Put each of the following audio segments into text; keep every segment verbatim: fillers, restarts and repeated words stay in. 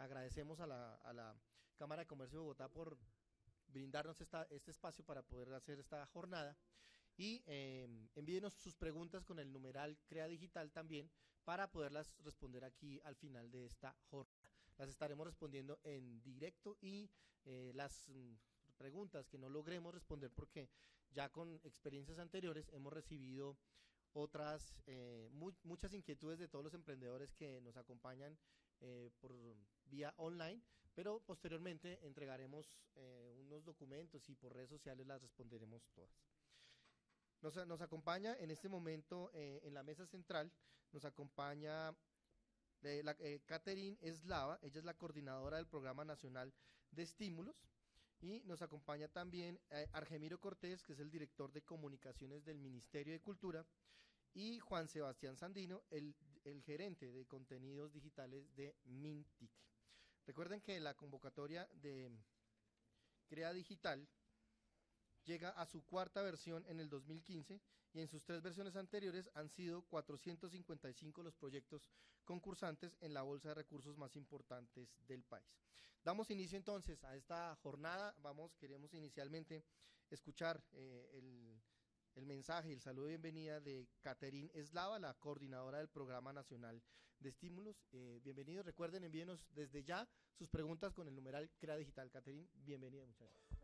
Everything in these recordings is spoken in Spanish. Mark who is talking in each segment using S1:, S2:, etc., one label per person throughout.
S1: agradecemos a la, a la Cámara de Comercio de Bogotá por brindarnos esta, este espacio para poder hacer esta jornada. Y eh, envíenos sus preguntas con el numeral Crea Digital también para poderlas responder aquí al final de esta jornada. Las estaremos respondiendo en directo y eh, las mm, preguntas que no logremos responder porque ya con experiencias anteriores hemos recibido otras, eh, mu muchas inquietudes de todos los emprendedores que nos acompañan eh, por vía online, pero posteriormente entregaremos eh, unos documentos y por redes sociales las responderemos todas. Nos, nos acompaña en este momento eh, en la mesa central, nos acompaña eh, la, eh, Catherine Eslava, ella es la coordinadora del Programa Nacional de Estímulos, y nos acompaña también eh, Argemiro Cortés, que es el director de comunicaciones del Ministerio de Cultura, y Juan Sebastián Sandino, el, el gerente de contenidos digitales de Mintic. Recuerden que la convocatoria de Crea Digital llega a su cuarta versión en el dos mil quince y en sus tres versiones anteriores han sido cuatrocientos cincuenta y cinco los proyectos concursantes en la bolsa de recursos más importantes del país. Damos inicio entonces a esta jornada. Vamos, queremos inicialmente escuchar eh, el, el mensaje y el saludo de bienvenida de Catherine Eslava, la coordinadora del Programa Nacional de Estímulos. Eh, bienvenidos, recuerden, envíenos desde ya sus preguntas con el numeral Crea Digital. Catherine, bienvenida, muchas gracias.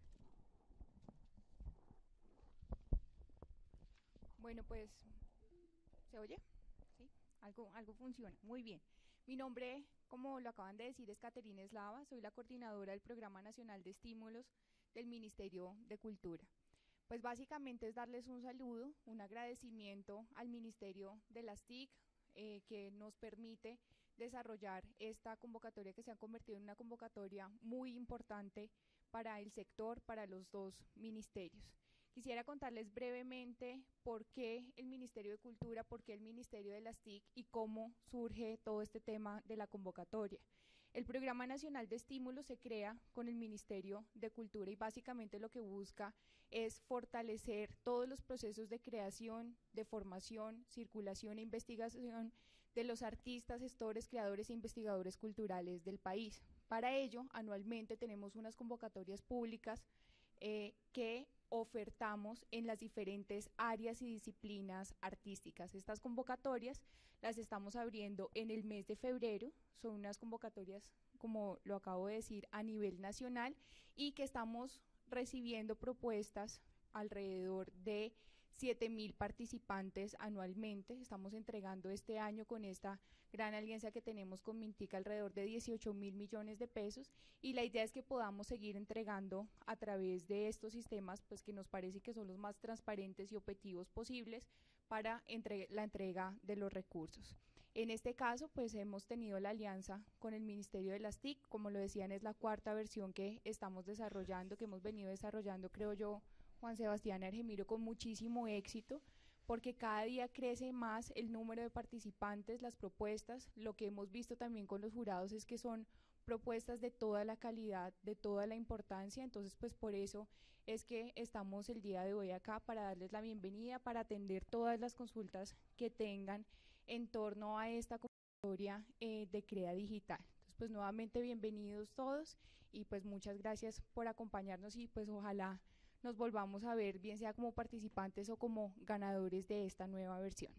S2: Bueno, pues, ¿se oye? Sí, algo, algo funciona, muy bien. Mi nombre, como lo acaban de decir, es Catherine Eslava, soy la coordinadora del Programa Nacional de Estímulos del Ministerio de Cultura. Pues básicamente es darles un saludo, un agradecimiento al Ministerio de las T I C, eh, que nos permite desarrollar esta convocatoria que se ha convertido en una convocatoria muy importante para el sector, para los dos ministerios. Quisiera contarles brevemente por qué el Ministerio de Cultura, por qué el Ministerio de las T I C y cómo surge todo este tema de la convocatoria. El Programa Nacional de Estímulos se crea con el Ministerio de Cultura y básicamente lo que busca es fortalecer todos los procesos de creación, de formación, circulación e investigación de los artistas, gestores, creadores e investigadores culturales del país. Para ello, anualmente tenemos unas convocatorias públicas eh, que ofertamos en las diferentes áreas y disciplinas artísticas. Estas convocatorias las estamos abriendo en el mes de febrero, son unas convocatorias, como lo acabo de decir, a nivel nacional y que estamos recibiendo propuestas alrededor de siete mil participantes anualmente. Estamos entregando este año con esta gran alianza que tenemos con Mintic alrededor de dieciocho mil millones de pesos y la idea es que podamos seguir entregando a través de estos sistemas pues que nos parece que son los más transparentes y objetivos posibles para entre la entrega de los recursos. En este caso pues hemos tenido la alianza con el Ministerio de las T I C, como lo decían es la cuarta versión que estamos desarrollando, que hemos venido desarrollando creo yo Juan Sebastián Argemiro con muchísimo éxito, porque cada día crece más el número de participantes, las propuestas. Lo que hemos visto también con los jurados es que son propuestas de toda la calidad, de toda la importancia, entonces pues por eso es que estamos el día de hoy acá para darles la bienvenida, para atender todas las consultas que tengan en torno a esta convocatoria eh, de Crea Digital. Entonces pues nuevamente bienvenidos todos y pues muchas gracias por acompañarnos y pues ojalá nos volvamos a ver, bien sea como participantes o como ganadores de esta nueva versión.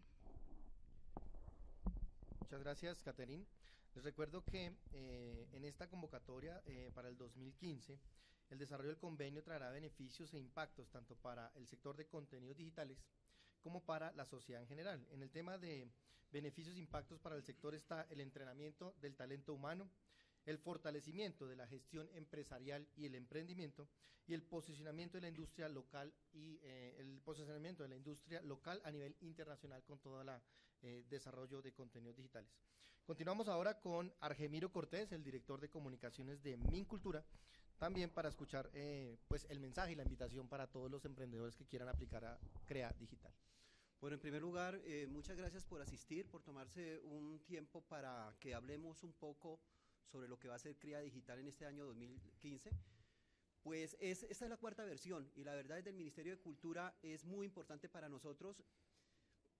S1: Muchas gracias, Catherine. Les recuerdo que eh, en esta convocatoria eh, para el dos mil quince, el desarrollo del convenio traerá beneficios e impactos tanto para el sector de contenidos digitales como para la sociedad en general. En el tema de beneficios e impactos para el sector está el entrenamiento del talento humano, el fortalecimiento de la gestión empresarial y el emprendimiento y el posicionamiento de la industria local y eh, el posicionamiento de la industria local a nivel internacional con todo el eh, desarrollo de contenidos digitales. Continuamos ahora con Argemiro Cortés, el director de comunicaciones de Mincultura, también para escuchar eh, pues el mensaje y la invitación para todos los emprendedores que quieran aplicar a Crea Digital.
S3: Bueno, en primer lugar, eh, muchas gracias por asistir, por tomarse un tiempo para que hablemos un poco sobre lo que va a ser Crea Digital en este año dos mil quince. Pues es, esta es la cuarta versión y la verdad desde el Ministerio de Cultura es muy importante para nosotros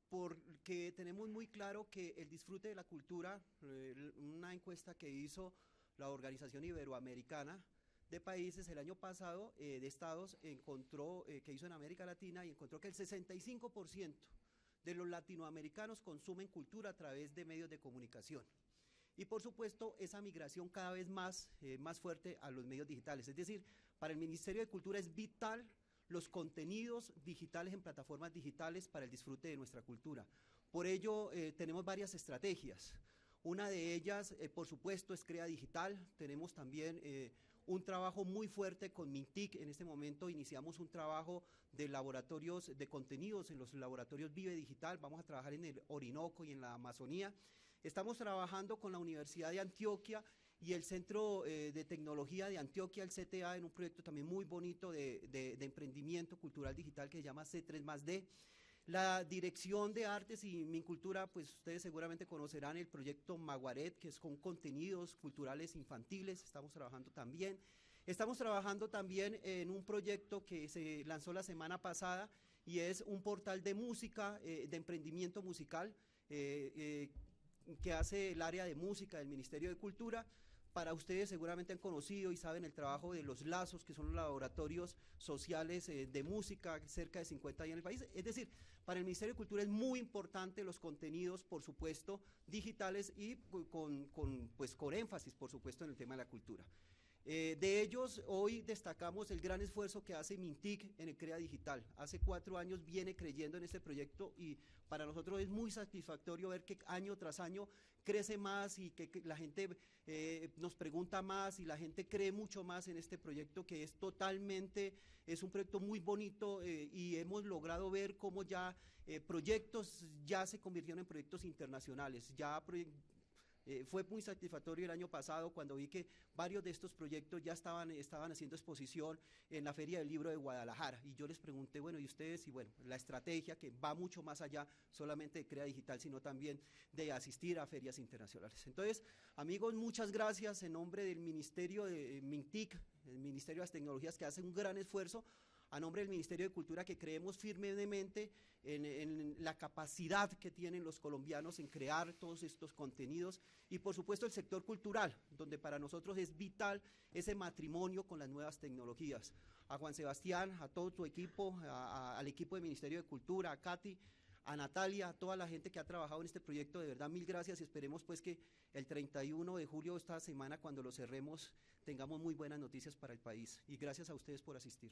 S3: porque tenemos muy claro que el disfrute de la cultura, eh, una encuesta que hizo la Organización Iberoamericana de Países el año pasado, eh, de estados, encontró, eh, que hizo en América Latina, y encontró que el sesenta y cinco por ciento de los latinoamericanos consumen cultura a través de medios de comunicación. Y por supuesto, esa migración cada vez más, eh, más fuerte a los medios digitales. Es decir, para el Ministerio de Cultura es vital los contenidos digitales en plataformas digitales para el disfrute de nuestra cultura. Por ello, eh, tenemos varias estrategias. Una de ellas, eh, por supuesto, es Crea Digital. Tenemos también eh, un trabajo muy fuerte con Mintic. En este momento iniciamos un trabajo de laboratorios de contenidos en los laboratorios Vive Digital. Vamos a trabajar en el Orinoco y en la Amazonía. Estamos trabajando con la Universidad de Antioquia y el Centro eh, de Tecnología de Antioquia, el C T A, en un proyecto también muy bonito de, de, de emprendimiento cultural digital que se llama C tres más D. La Dirección de Artes y Mincultura, pues ustedes seguramente conocerán el proyecto Maguaret, que es con contenidos culturales infantiles. Estamos trabajando también. Estamos trabajando también en un proyecto que se lanzó la semana pasada y es un portal de música, eh, de emprendimiento musical, eh, eh, que hace el área de música del Ministerio de Cultura. Para ustedes seguramente han conocido y saben el trabajo de los Lazos, que son los laboratorios sociales eh, de música, cerca de cincuenta hay en el país. Es decir, para el Ministerio de Cultura es muy importante los contenidos, por supuesto, digitales y con, con, pues, con énfasis, por supuesto, en el tema de la cultura. Eh, de ellos, hoy destacamos el gran esfuerzo que hace Mintic en el Crea Digital. Hace cuatro años viene creyendo en este proyecto y para nosotros es muy satisfactorio ver que año tras año crece más y que, que la gente eh, nos pregunta más y la gente cree mucho más en este proyecto, que es totalmente, es un proyecto muy bonito eh, y hemos logrado ver cómo ya eh, proyectos ya se convirtieron en proyectos internacionales, ya proyectos. Eh, fue muy satisfactorio el año pasado cuando vi que varios de estos proyectos ya estaban, estaban haciendo exposición en la Feria del Libro de Guadalajara y yo les pregunté, bueno, ¿y ustedes? Y bueno, la estrategia que va mucho más allá solamente de Crea Digital, sino también de asistir a ferias internacionales. Entonces, amigos, muchas gracias en nombre del Ministerio de eh, Mintic, el Ministerio de las Tecnologías, que hace un gran esfuerzo, a nombre del Ministerio de Cultura, que creemos firmemente en, en la capacidad que tienen los colombianos en crear todos estos contenidos, y por supuesto el sector cultural, donde para nosotros es vital ese matrimonio con las nuevas tecnologías. A Juan Sebastián, a todo tu equipo, a, a, al equipo del Ministerio de Cultura, a Katy, a Natalia, a toda la gente que ha trabajado en este proyecto, de verdad mil gracias y esperemos pues que el treinta y uno de julio, esta semana, cuando lo cerremos, tengamos muy buenas noticias para el país, y gracias a ustedes por asistir.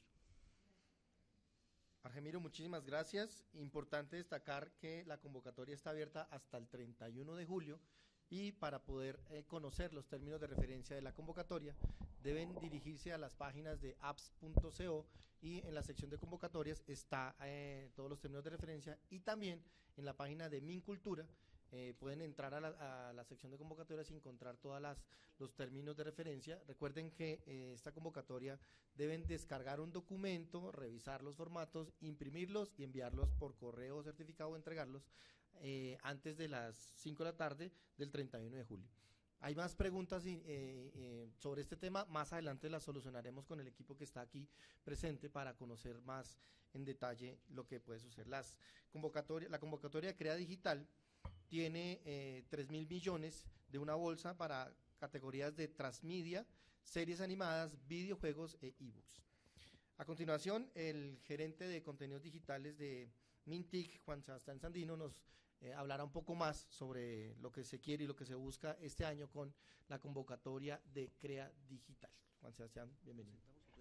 S1: Argemiro, muchísimas gracias. Importante destacar que la convocatoria está abierta hasta el treinta y uno de julio y para poder eh, conocer los términos de referencia de la convocatoria deben dirigirse a las páginas de apps punto co y en la sección de convocatorias está eh, todos los términos de referencia, y también en la página de Mincultura eh, pueden entrar a la, a la sección de convocatorias y encontrar todos los términos de referencia. Recuerden que eh, esta convocatoria deben descargar un documento, revisar los formatos, imprimirlos y enviarlos por correo certificado o entregarlos eh, antes de las cinco de la tarde del treinta y uno de julio. Hay más preguntas eh, eh, sobre este tema, más adelante las solucionaremos con el equipo que está aquí presente para conocer más en detalle lo que puede suceder. Las convocatoria, la convocatoria Crea Digital tiene eh, tres mil millones de una bolsa para categorías de transmedia, series animadas, videojuegos e ebooks. A continuación, el gerente de contenidos digitales de Mintic, Juan Sebastián Sandino, nos eh, hablará un poco más sobre lo que se quiere y lo que se busca este año con la convocatoria de Crea Digital. Juan Sebastián, bienvenido.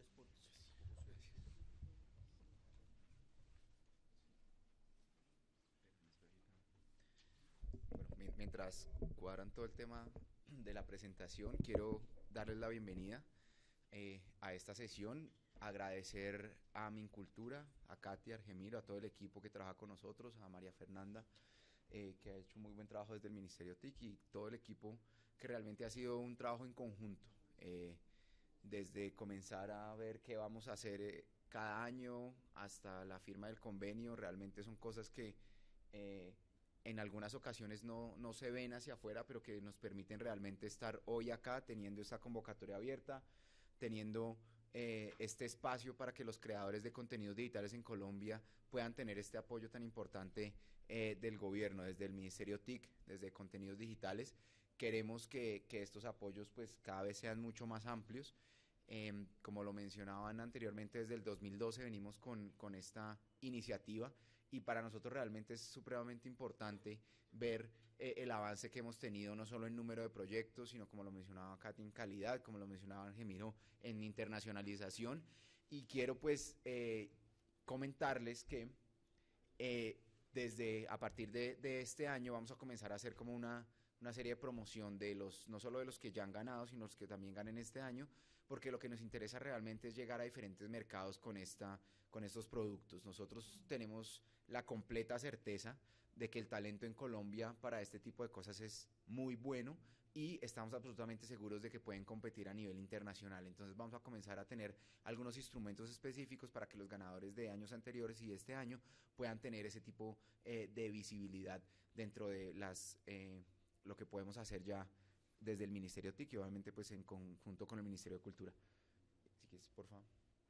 S4: Bueno, mientras cuadran todo el tema de la presentación, quiero darles la bienvenida eh, a esta sesión, agradecer a Mincultura, a Katy, a Argemiro, a todo el equipo que trabaja con nosotros, a María Fernanda, eh, que ha hecho muy buen trabajo desde el Ministerio T I C, y todo el equipo que realmente ha sido un trabajo en conjunto, eh, desde comenzar a ver qué vamos a hacer eh, cada año hasta la firma del convenio. Realmente son cosas que eh, en algunas ocasiones no, no se ven hacia afuera, pero que nos permiten realmente estar hoy acá teniendo esta convocatoria abierta, teniendo eh, este espacio para que los creadores de contenidos digitales en Colombia puedan tener este apoyo tan importante eh, del gobierno, desde el Ministerio T I C, desde Contenidos Digitales. Queremos que, que estos apoyos pues cada vez sean mucho más amplios. Eh, como lo mencionaban anteriormente, desde el dos mil doce venimos con, con esta iniciativa y para nosotros realmente es supremamente importante ver eh, el avance que hemos tenido, no solo en número de proyectos, sino como lo mencionaba Katy, en calidad, como lo mencionaba Gemiro, en internacionalización. Y quiero pues eh, comentarles que eh, desde a partir de, de este año vamos a comenzar a hacer como una, una serie de promoción de los, no solo de los que ya han ganado, sino los que también ganen este año, porque lo que nos interesa realmente es llegar a diferentes mercados con, esta, con estos productos. Nosotros tenemos la completa certeza de que el talento en Colombia para este tipo de cosas es muy bueno y estamos absolutamente seguros de que pueden competir a nivel internacional. Entonces vamos a comenzar a tener algunos instrumentos específicos para que los ganadores de años anteriores y este año puedan tener ese tipo eh, de visibilidad dentro de las eh, lo que podemos hacer ya desde el Ministerio T I C y obviamente pues en conjunto con el Ministerio de Cultura. Si quieres, por favor.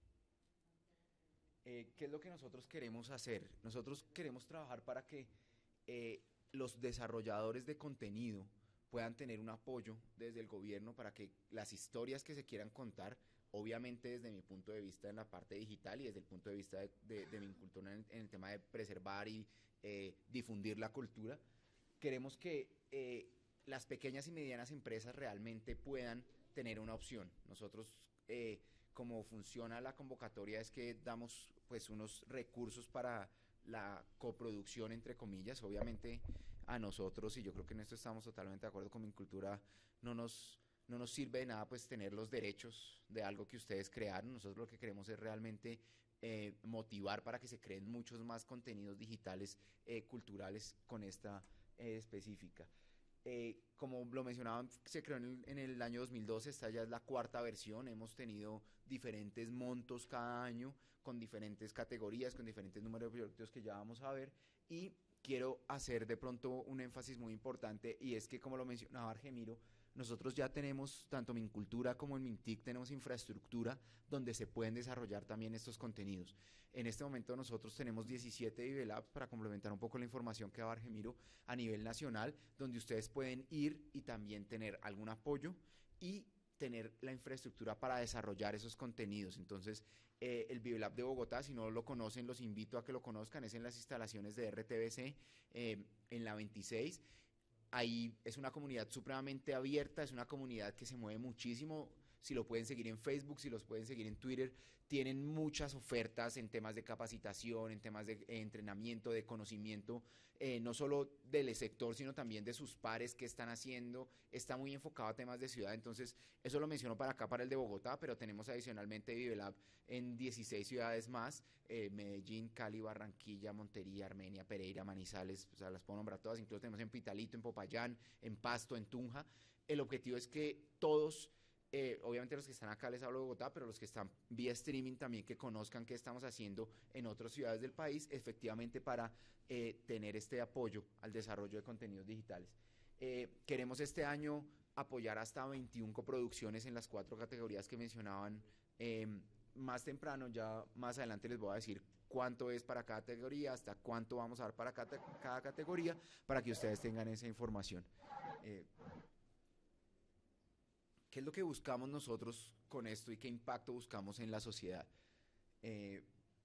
S4: Eh, ¿Qué es lo que nosotros queremos hacer? Nosotros queremos trabajar para que eh, los desarrolladores de contenido puedan tener un apoyo desde el gobierno para que las historias que se quieran contar, obviamente desde mi punto de vista en la parte digital y desde el punto de vista de, de, de mi cultura en, en el tema de preservar y eh, difundir la cultura, queremos que eh, las pequeñas y medianas empresas realmente puedan tener una opción. Nosotros, eh, como funciona la convocatoria, es que damos pues unos recursos para la coproducción, entre comillas. Obviamente a nosotros, y yo creo que en esto estamos totalmente de acuerdo con mi cultura, no nos, no nos sirve de nada pues tener los derechos de algo que ustedes crearon. Nosotros lo que queremos es realmente eh, motivar para que se creen muchos más contenidos digitales, eh, culturales con esta eh, específica. Eh, como lo mencionaban, se creó en el, en el año dos mil doce, esta ya es la cuarta versión, hemos tenido diferentes montos cada año, con diferentes categorías, con diferentes números de proyectos que ya vamos a ver, y quiero hacer de pronto un énfasis muy importante, y es que como lo mencionaba Argemiro, nosotros ya tenemos, tanto en Mincultura como en Mintic, tenemos infraestructura donde se pueden desarrollar también estos contenidos. En este momento nosotros tenemos diecisiete Vive Labs, para complementar un poco la información que daba Argemiro, a nivel nacional, donde ustedes pueden ir y también tener algún apoyo y tener la infraestructura para desarrollar esos contenidos. Entonces, eh, el Vive Lab de Bogotá, si no lo conocen, los invito a que lo conozcan, es en las instalaciones de R T B C, eh, en la veintiséis. Ahí es una comunidad supremamente abierta, es una comunidad que se mueve muchísimo. Si lo pueden seguir en Facebook, si los pueden seguir en Twitter, tienen muchas ofertas en temas de capacitación, en temas de eh, entrenamiento, de conocimiento, eh, no solo del sector, sino también de sus pares que están haciendo. Está muy enfocado a temas de ciudad, entonces eso lo menciono para acá, para el de Bogotá, pero tenemos adicionalmente ViveLab en dieciséis ciudades más, eh, Medellín, Cali, Barranquilla, Montería, Armenia, Pereira, Manizales, o sea, las puedo nombrar todas, incluso tenemos en Pitalito, en Popayán, en Pasto, en Tunja. El objetivo es que todos... Eh, obviamente los que están acá les hablo de Bogotá, pero los que están vía streaming también que conozcan qué estamos haciendo en otras ciudades del país, efectivamente para eh, tener este apoyo al desarrollo de contenidos digitales. Eh, queremos este año apoyar hasta veintiuna coproducciones en las cuatro categorías que mencionaban eh, más temprano. Ya más adelante les voy a decir cuánto es para cada categoría, hasta cuánto vamos a dar para cada, cada categoría, para que ustedes tengan esa información. Eh, ¿Qué es lo que buscamos nosotros con esto y qué impacto buscamos en la sociedad? Eh,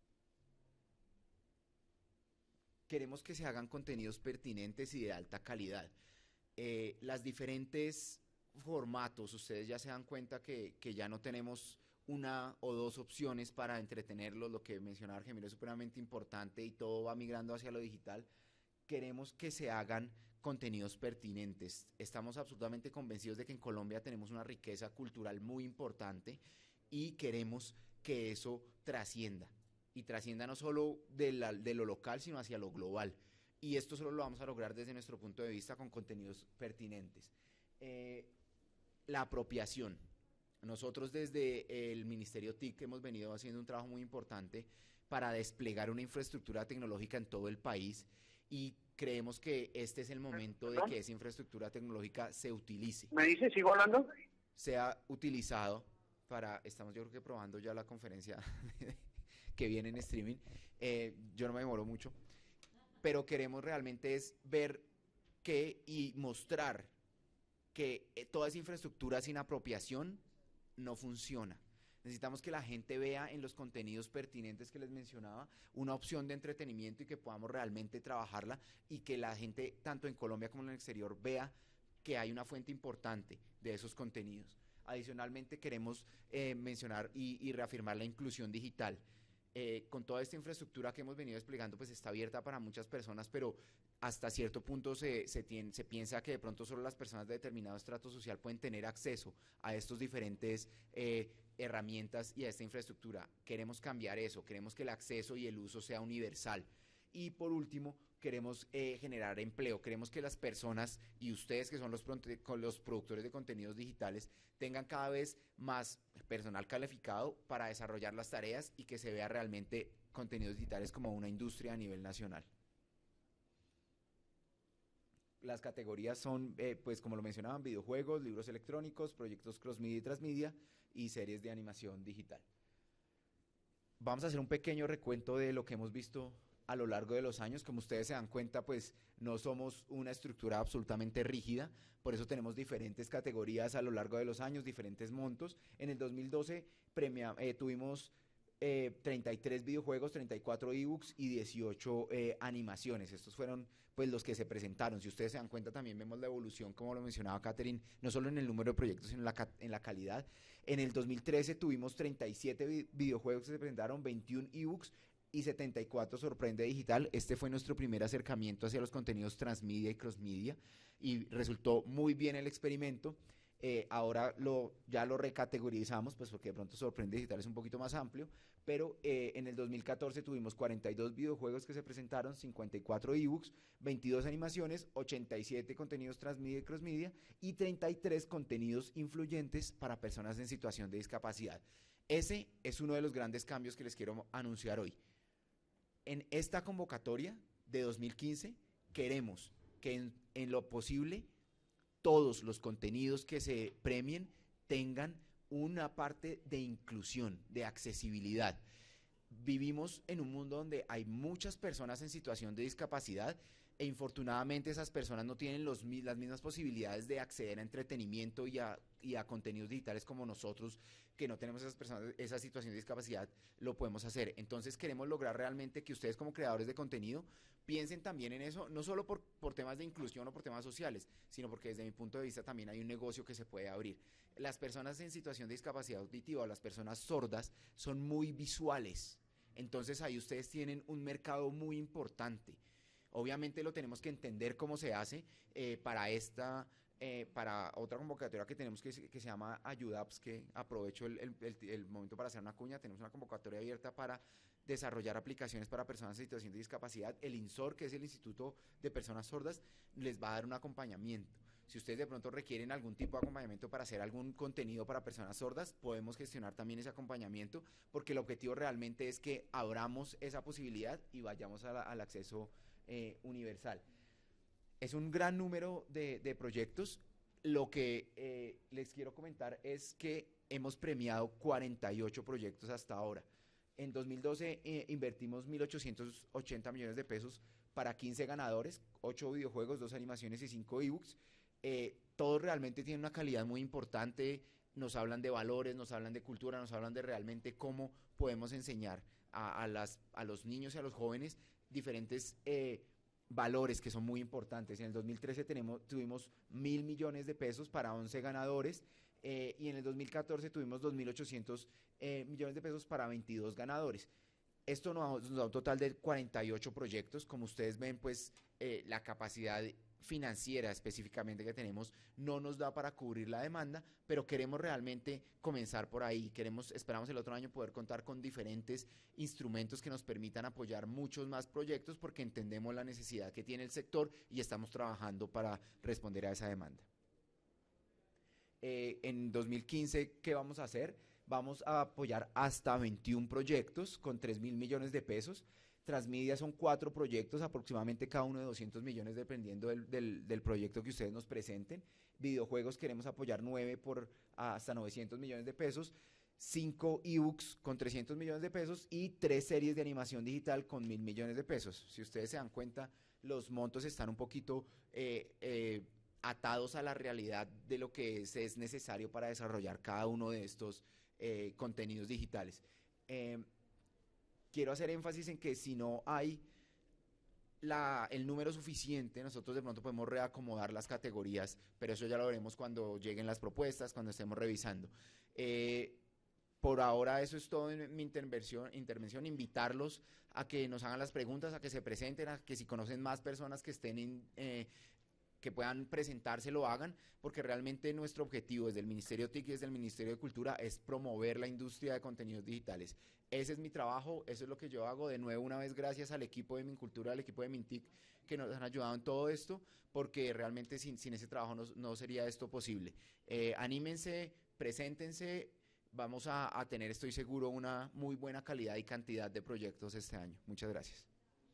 S4: queremos que se hagan contenidos pertinentes y de alta calidad. Eh, las diferentes formatos, ustedes ya se dan cuenta que, que ya no tenemos una o dos opciones para entretenerlos, lo que mencionaba Argemiro es supremamente importante y todo va migrando hacia lo digital. Queremos que se hagan contenidos pertinentes. Estamos absolutamente convencidos de que en Colombia tenemos una riqueza cultural muy importante y queremos que eso trascienda. Y trascienda no solo de, la, de lo local, sino hacia lo global. Y esto solo lo vamos a lograr desde nuestro punto de vista con contenidos pertinentes. Eh, la apropiación. Nosotros desde el Ministerio T I C hemos venido haciendo un trabajo muy importante para desplegar una infraestructura tecnológica en todo el país y creemos que este es el momento de que esa infraestructura tecnológica se utilice.
S5: ¿Me dice, sigo hablando?
S4: Sea utilizado para, estamos yo creo que probando ya la conferencia que viene en streaming, eh, yo no me demoro mucho, pero queremos realmente es ver que y mostrar que eh, toda esa infraestructura sin apropiación no funciona. Necesitamos que la gente vea en los contenidos pertinentes que les mencionaba una opción de entretenimiento y que podamos realmente trabajarla y que la gente, tanto en Colombia como en el exterior, vea que hay una fuente importante de esos contenidos. Adicionalmente queremos eh, mencionar y, y reafirmar la inclusión digital. Eh, con toda esta infraestructura que hemos venido desplegando, pues está abierta para muchas personas, pero hasta cierto punto se, se, tiene, se piensa que de pronto solo las personas de determinado estrato social pueden tener acceso a estos diferentes eh, herramientas y a esta infraestructura. Queremos cambiar eso, queremos que el acceso y el uso sea universal. Y por último, queremos eh, generar empleo, queremos que las personas y ustedes que son los, los productores de contenidos digitales tengan cada vez más personal calificado para desarrollar las tareas y que se vea realmente contenidos digitales como una industria a nivel nacional. Las categorías son, eh, pues como lo mencionaban, videojuegos, libros electrónicos, proyectos cross-media y transmedia y series de animación digital. Vamos a hacer un pequeño recuento de lo que hemos visto a lo largo de los años. Como ustedes se dan cuenta, pues no somos una estructura absolutamente rígida, por eso tenemos diferentes categorías a lo largo de los años, diferentes montos. En el dos mil doce premia, eh, tuvimos eh, treinta y tres videojuegos, treinta y cuatro ebooks y dieciocho eh, animaciones. Estos fueron pues los que se presentaron. Si ustedes se dan cuenta, también vemos la evolución, como lo mencionaba Catherine, no solo en el número de proyectos, sino en la, en la calidad. En el dos mil trece tuvimos treinta y siete vi videojuegos que se presentaron, veintiún ebooks y setenta y cuatro Sorprende Digital. Este fue nuestro primer acercamiento hacia los contenidos transmedia y crossmedia y resultó muy bien el experimento. Eh, ahora lo, ya lo recategorizamos, pues porque de pronto Sorprende Digital es un poquito más amplio, pero eh, en el dos mil catorce tuvimos cuarenta y dos videojuegos que se presentaron, cincuenta y cuatro ebooks, veintidós animaciones, ochenta y siete contenidos transmedia y crossmedia y treinta y tres contenidos influyentes para personas en situación de discapacidad. Ese es uno de los grandes cambios que les quiero anunciar hoy. En esta convocatoria de dos mil quince queremos que en, en lo posible todos los contenidos que se premien tengan una parte de inclusión, de accesibilidad. Vivimos en un mundo donde hay muchas personas en situación de discapacidad e infortunadamente esas personas no tienen los, las mismas posibilidades de acceder a entretenimiento y a, y a contenidos digitales como nosotros, que no tenemos esas personas, esa situación de discapacidad, lo podemos hacer. Entonces queremos lograr realmente que ustedes como creadores de contenido piensen también en eso, no solo por, por temas de inclusión o por temas sociales, sino porque desde mi punto de vista también hay un negocio que se puede abrir. Las personas en situación de discapacidad auditiva o las personas sordas son muy visuales, entonces ahí ustedes tienen un mercado muy importante. Obviamente lo tenemos que entender cómo se hace eh, para esta... Eh, para otra convocatoria que tenemos que, que se llama AyudaApps, que aprovecho el, el, el, el momento para hacer una cuña. Tenemos una convocatoria abierta para desarrollar aplicaciones para personas en situación de discapacidad. El INSOR, que es el Instituto de Personas Sordas, les va a dar un acompañamiento. Si ustedes de pronto requieren algún tipo de acompañamiento para hacer algún contenido para personas sordas, podemos gestionar también ese acompañamiento, porque el objetivo realmente es que abramos esa posibilidad y vayamos a la, al acceso eh, universal. Es un gran número de, de proyectos. Lo que eh, les quiero comentar es que hemos premiado cuarenta y ocho proyectos hasta ahora. En dos mil doce eh, invertimos mil ochocientos ochenta millones de pesos para quince ganadores, ocho videojuegos, dos animaciones y cinco ebooks. Eh, todos realmente tienen una calidad muy importante, nos hablan de valores, nos hablan de cultura, nos hablan de realmente cómo podemos enseñar a, a, las, a los niños y a los jóvenes diferentes eh, valores que son muy importantes. En el dos mil trece tenemos, tuvimos mil millones de pesos para once ganadores eh, y en el dos mil catorce tuvimos dos mil ochocientos eh, millones de pesos para veintidós ganadores. Esto nos, nos da un total de cuarenta y ocho proyectos. Como ustedes ven, pues eh, la capacidad financiera específicamente que tenemos no nos da para cubrir la demanda, pero queremos realmente comenzar por ahí. Queremos, esperamos el otro año poder contar con diferentes instrumentos que nos permitan apoyar muchos más proyectos, porque entendemos la necesidad que tiene el sector y estamos trabajando para responder a esa demanda. Eh, en dos mil quince, ¿qué vamos a hacer? Vamos a apoyar hasta veintiún proyectos con tres mil millones de pesos. Transmedia son cuatro proyectos, aproximadamente cada uno de doscientos millones dependiendo del, del, del proyecto que ustedes nos presenten. Videojuegos queremos apoyar nueve por hasta novecientos millones de pesos. cinco ebooks con trescientos millones de pesos y tres series de animación digital con mil millones de pesos. Si ustedes se dan cuenta, los montos están un poquito eh, eh, atados a la realidad de lo que es, es necesario para desarrollar cada uno de estos eh, contenidos digitales. Eh, quiero hacer énfasis en que si no hay La, el número suficiente, nosotros de pronto podemos reacomodar las categorías, pero eso ya lo veremos cuando lleguen las propuestas, cuando estemos revisando. Eh, por ahora eso es todo en mi intervención, intervención, invitarlos a que nos hagan las preguntas, a que se presenten, a que si conocen más personas que estén en, eh, que puedan presentarse, lo hagan, porque realmente nuestro objetivo desde el Ministerio T I C y desde el Ministerio de Cultura es promover la industria de contenidos digitales. Ese es mi trabajo, eso es lo que yo hago. De nuevo, una vez gracias al equipo de Mincultura, al equipo de Mintic, que nos han ayudado en todo esto, porque realmente sin, sin ese trabajo no, no sería esto posible. Eh, anímense, preséntense, vamos a, a tener, estoy seguro, una muy buena calidad y cantidad de proyectos este año. Muchas gracias.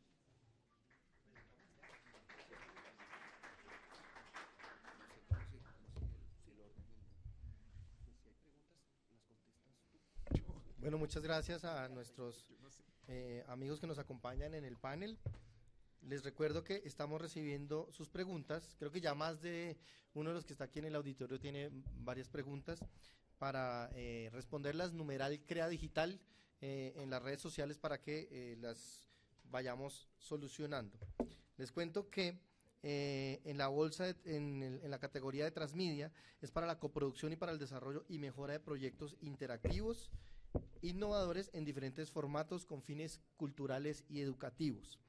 S1: Bueno, muchas gracias a nuestros eh, amigos que nos acompañan en el panel. Les recuerdo que estamos recibiendo sus preguntas. Creo que ya más de uno de los que está aquí en el auditorio tiene varias preguntas para eh, responderlas. Numeral Crea Digital eh, en las redes sociales para que eh, las vayamos solucionando. Les cuento que eh, en la bolsa, de, en, el, en la categoría de Transmedia, es para la coproducción y para el desarrollo y mejora de proyectos interactivos, innovadores en diferentes formatos con fines culturales y educativos.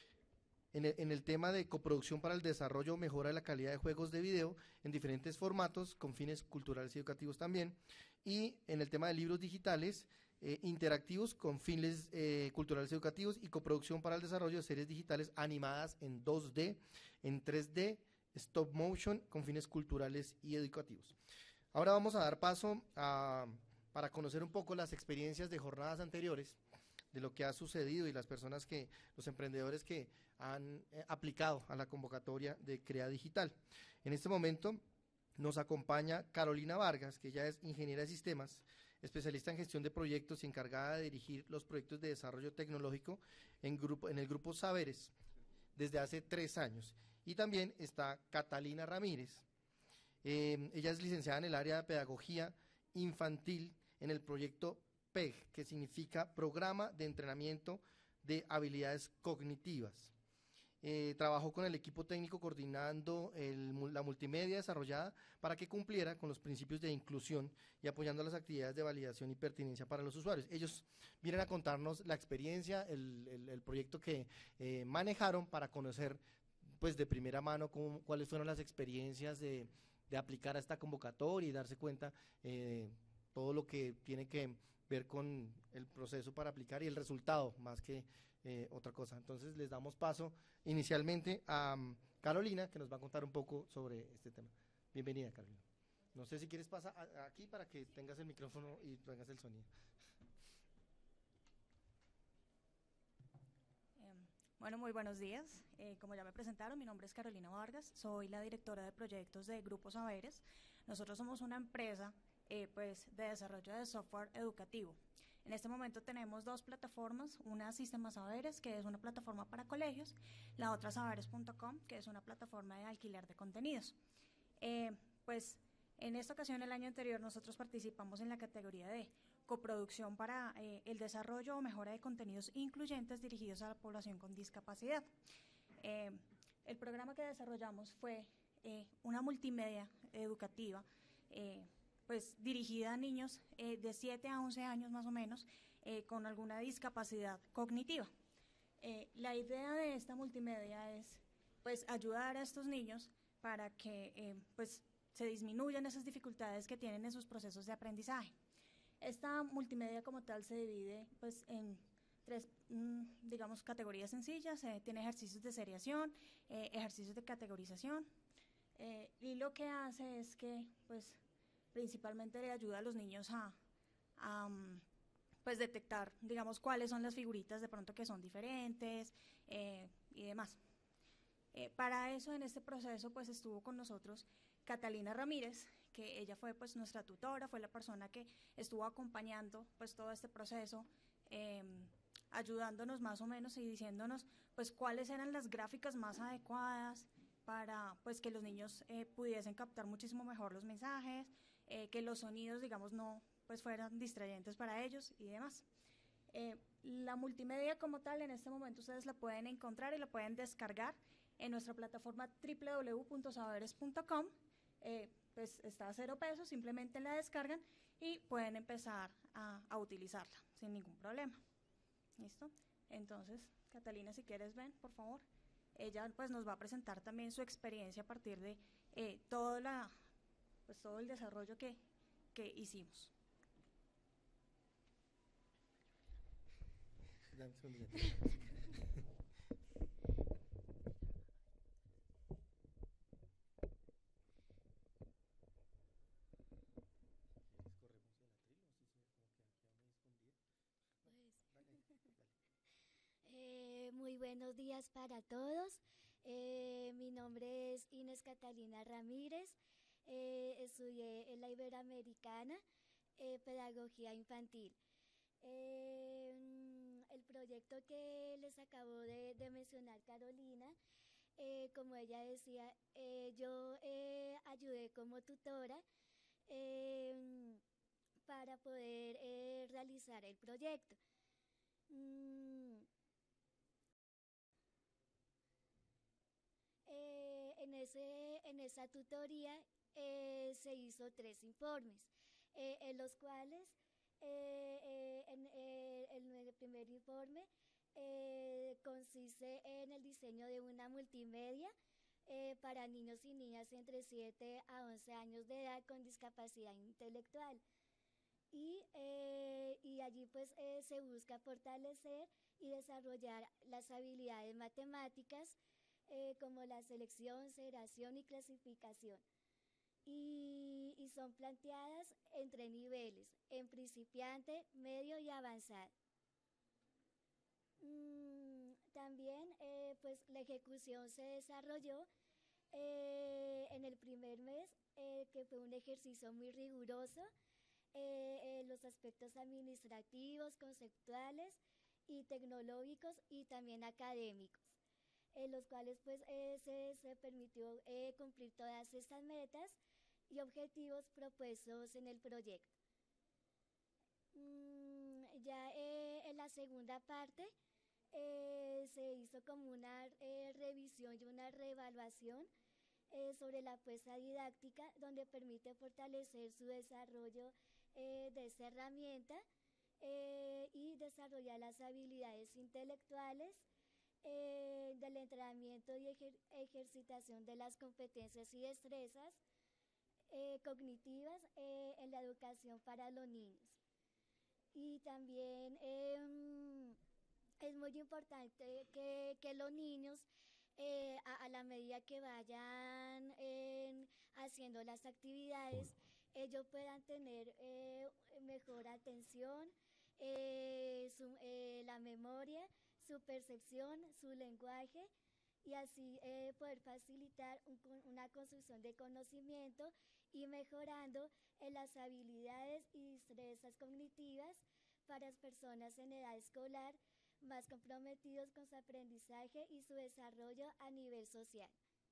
S1: En el, en el tema de coproducción para el desarrollo o mejora de la calidad de juegos de video en diferentes formatos con fines culturales y educativos también. Y en el tema de libros digitales eh, interactivos con fines eh, culturales y educativos y coproducción para el desarrollo de series digitales animadas en dos D, en tres D, stop motion con fines culturales y educativos. Ahora vamos a dar paso a... para conocer un poco las experiencias de jornadas anteriores, de lo que ha sucedido y las personas que, los emprendedores que han eh, aplicado a la convocatoria de Crea Digital. En este momento nos acompaña Carolina Vargas, que ella es ingeniera de sistemas, especialista en gestión de proyectos y encargada de dirigir los proyectos de desarrollo tecnológico en, grupo, en el grupo Saberes desde hace tres años. Y también está Catalina Ramírez. Eh, ella es licenciada en el área de pedagogía infantil en el proyecto P E G, que significa Programa de Entrenamiento de Habilidades Cognitivas. Eh, trabajó con el equipo técnico coordinando el, la multimedia desarrollada para que cumpliera con los principios de inclusión y apoyando las actividades de validación y pertinencia para los usuarios. Ellos vienen a contarnos la experiencia, el, el, el proyecto que eh, manejaron para conocer pues de primera mano cómo, cuáles fueron las experiencias de, de aplicar a esta convocatoria y darse cuenta eh, todo lo que tiene que ver con el proceso para aplicar y el resultado, más que eh, otra cosa. Entonces les damos paso inicialmente a um, Carolina, que nos va a contar un poco sobre este tema. Bienvenida, Carolina. No sé si quieres pasar a, a aquí para que tengas el micrófono y tengas el sonido.
S5: Eh, bueno, muy buenos días. Eh, como ya me presentaron, mi nombre es Carolina Vargas, soy la directora de proyectos de Grupo Saberes. Nosotros somos una empresa Eh, pues, de desarrollo de software educativo. En este momento tenemos dos plataformas, una Sistema Saberes, que es una plataforma para colegios, la otra saberes punto com, que es una plataforma de alquiler de contenidos. Eh, pues en esta ocasión, el año anterior, nosotros participamos en la categoría de coproducción para eh, el desarrollo o mejora de contenidos incluyentes dirigidos a la población con discapacidad. Eh, el programa que desarrollamos fue eh, una multimedia educativa eh, pues dirigida a niños eh, de siete a once años más o menos, eh, con alguna discapacidad cognitiva. Eh, la idea de esta multimedia es pues ayudar a estos niños para que eh, pues se disminuyan esas dificultades que tienen en sus procesos de aprendizaje. Esta multimedia como tal se divide pues en tres, mmm, digamos, categorías sencillas. Eh, tiene ejercicios de seriación, eh, ejercicios de categorización, eh, y lo que hace es que pues principalmente le ayuda a los niños a, a pues detectar, digamos, cuáles son las figuritas de pronto que son diferentes eh, y demás. Eh, para eso, en este proceso, pues estuvo con nosotros Catalina Ramírez, que ella fue pues nuestra tutora, fue la persona que estuvo acompañando pues todo este proceso, eh, ayudándonos más o menos y diciéndonos pues cuáles eran las gráficas más adecuadas para pues que los niños eh, pudiesen captar muchísimo mejor los mensajes, eh, que los sonidos digamos no pues fueran distrayentes para ellos y demás. Eh, la multimedia como tal en este momento ustedes la pueden encontrar y la pueden descargar en nuestra plataforma doble u doble u doble u punto saberes punto com. Eh, pues está a cero pesos, simplemente la descargan y pueden empezar a, a utilizarla sin ningún problema. ¿Listo? Entonces, Catalina, si quieres ven, por favor. Ella pues nos va a presentar también su experiencia a partir de eh, todo, la, pues, todo el desarrollo que, que hicimos.
S6: Eh, muy buenos días para todos. Eh, mi nombre es Inés Catalina Ramírez. Eh, estudié en la Iberoamericana, eh, Pedagogía Infantil. Eh, el proyecto que les acabo de, de mencionar Carolina, eh, como ella decía, eh, yo eh, ayudé como tutora eh, para poder eh, realizar el proyecto. Mm, Eh, en, ese, en esa tutoría eh, se hizo tres informes, eh, en los cuales eh, eh, en, eh, en el primer informe eh, consiste en el diseño de una multimedia eh, para niños y niñas entre siete a once años de edad con discapacidad intelectual. Y, eh, y allí pues eh, se busca fortalecer y desarrollar las habilidades matemáticas, Eh, como la selección, segregación y clasificación. Y, y son planteadas en tres niveles, en principiante, medio y avanzado. Mm, también eh, pues la ejecución se desarrolló eh, en el primer mes, eh, que fue un ejercicio muy riguroso, eh, eh, los aspectos administrativos, conceptuales y tecnológicos y también académicos, en los cuales pues eh, se, se permitió eh, cumplir todas estas metas y objetivos propuestos en el proyecto. Mm, ya eh, en la segunda parte eh, se hizo como una eh, revisión y una reevaluación eh, sobre la apuesta didáctica, donde permite fortalecer su desarrollo eh, de esta herramienta eh, y desarrollar las habilidades intelectuales, Eh, del entrenamiento y ejer ejercitación de las competencias y destrezas eh, cognitivas eh, en la educación para los niños. Y también eh, es muy importante que, que los niños, eh, a, a la medida que vayan eh, haciendo las actividades, ellos puedan tener eh, mejor atención, eh, su, eh, la memoria, su percepción, su lenguaje, y así eh, poder facilitar un, una construcción de conocimiento y mejorando en las habilidades y destrezas cognitivas para las personas en edad escolar más comprometidos con su aprendizaje y su desarrollo a nivel social.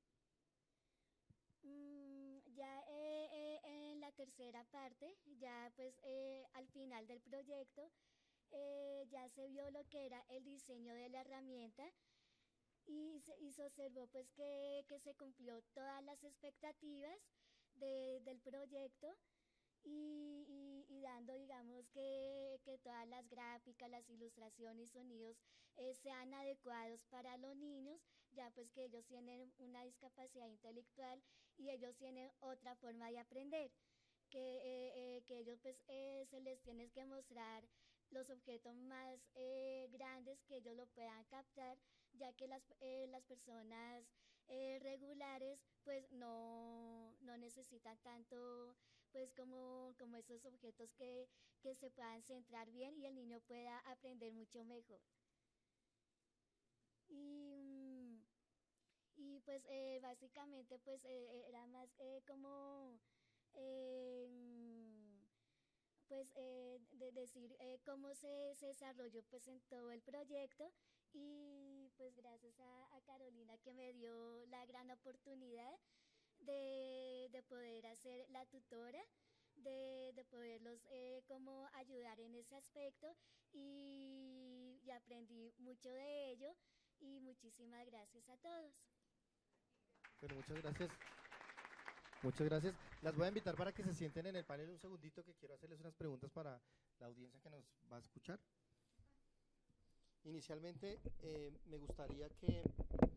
S6: Mm, ya eh, eh, en la tercera parte, ya pues eh, al final del proyecto, eh, ya se vio lo que era el diseño de la herramienta y se, y se observó pues que, que se cumplió todas las expectativas de, del proyecto y, y, y dando digamos que, que todas las gráficas, las ilustraciones y sonidos eh, sean adecuados para los niños, ya pues que ellos tienen una discapacidad intelectual y ellos tienen otra forma de aprender, que, eh, eh, que ellos pues eh, se les tiene que mostrar los objetos más eh, grandes que ellos lo puedan captar, ya que las, eh, las personas eh, regulares pues no, no necesitan tanto pues como, como esos objetos que, que se puedan centrar bien y el niño pueda aprender mucho mejor. Y, y pues eh, básicamente pues eh, era más eh, como eh, pues eh, de decir eh, cómo se, se desarrolló pues en todo el proyecto, y pues gracias a, a Carolina, que me dio la gran oportunidad de, de poder hacer la tutora, de, de poderlos eh, como ayudar en ese aspecto, y, y aprendí mucho de ello, y muchísimas gracias a todos.
S1: Bueno, muchas gracias. Muchas gracias. Las voy a invitar para que se sienten en el panel un segundito, que quiero hacerles unas preguntas para la audiencia que nos va a escuchar. Inicialmente, eh, me gustaría que les contara,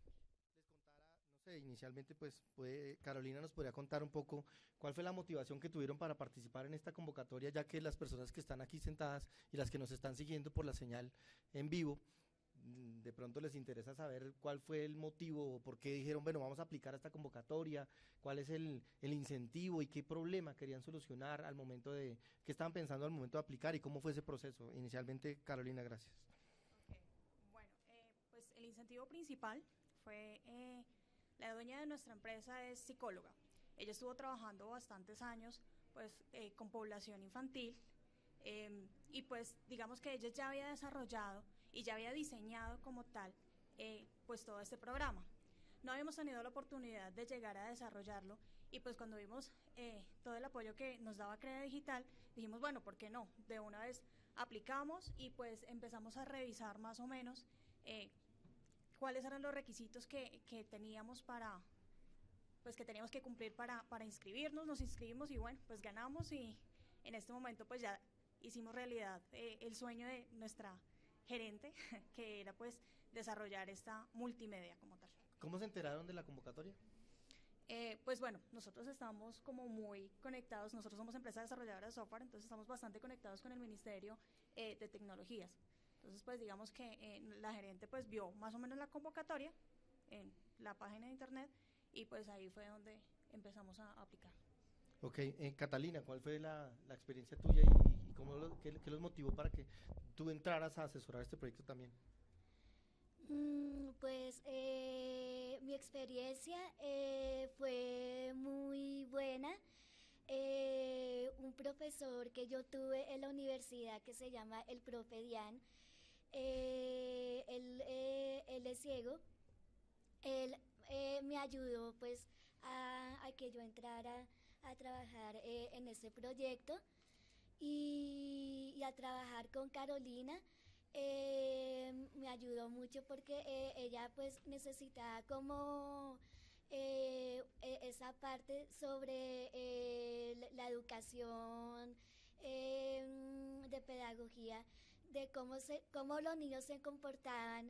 S1: no sé, inicialmente pues puede, Carolina nos podría contar un poco cuál fue la motivación que tuvieron para participar en esta convocatoria, ya que las personas que están aquí sentadas y las que nos están siguiendo por la señal en vivo, de pronto les interesa saber cuál fue el motivo o por qué dijeron, bueno, vamos a aplicar esta convocatoria, cuál es el, el incentivo y qué problema querían solucionar al momento de, qué estaban pensando al momento de aplicar y cómo fue ese proceso. Inicialmente, Carolina, gracias.
S5: Okay. Bueno, eh, pues el incentivo principal fue, eh, la dueña de nuestra empresa es psicóloga. Ella estuvo trabajando bastantes años pues eh, con población infantil, eh, y pues digamos que ella ya había desarrollado y ya había diseñado como tal eh, pues todo este programa. No habíamos tenido la oportunidad de llegar a desarrollarlo, y pues cuando vimos eh, todo el apoyo que nos daba Crea Digital, dijimos, bueno, ¿por qué no? De una vez aplicamos, y pues empezamos a revisar más o menos eh, cuáles eran los requisitos que, que teníamos para, pues que teníamos que cumplir para, para inscribirnos. Nos inscribimos y bueno, pues ganamos, y en este momento pues ya hicimos realidad eh, el sueño de nuestra gerente, que era pues desarrollar esta multimedia como tal.
S1: ¿Cómo se enteraron de la convocatoria?
S5: Eh, pues bueno, nosotros estamos como muy conectados, nosotros somos empresa desarrolladora de software, entonces estamos bastante conectados con el Ministerio eh, de Tecnologías. Entonces pues digamos que eh, la gerente pues vio más o menos la convocatoria en la página de internet, y pues ahí fue donde empezamos a aplicar.
S1: Ok, eh, Catalina, ¿cuál fue la, la experiencia tuya y, y cómo lo, qué, qué los motivó para que tú entraras a asesorar este proyecto también?
S6: Mm, pues eh, mi experiencia eh, fue muy buena. Eh, un profesor que yo tuve en la universidad, que se llama el profe Dian, eh, él, eh, él es ciego. Él eh, me ayudó pues a, a que yo entrara a trabajar eh, en ese proyecto, y, y a trabajar con Carolina. Eh, me ayudó mucho porque eh, ella pues necesitaba como eh, esa parte sobre eh, la educación, eh, de pedagogía, de cómo, se, cómo los niños se comportaban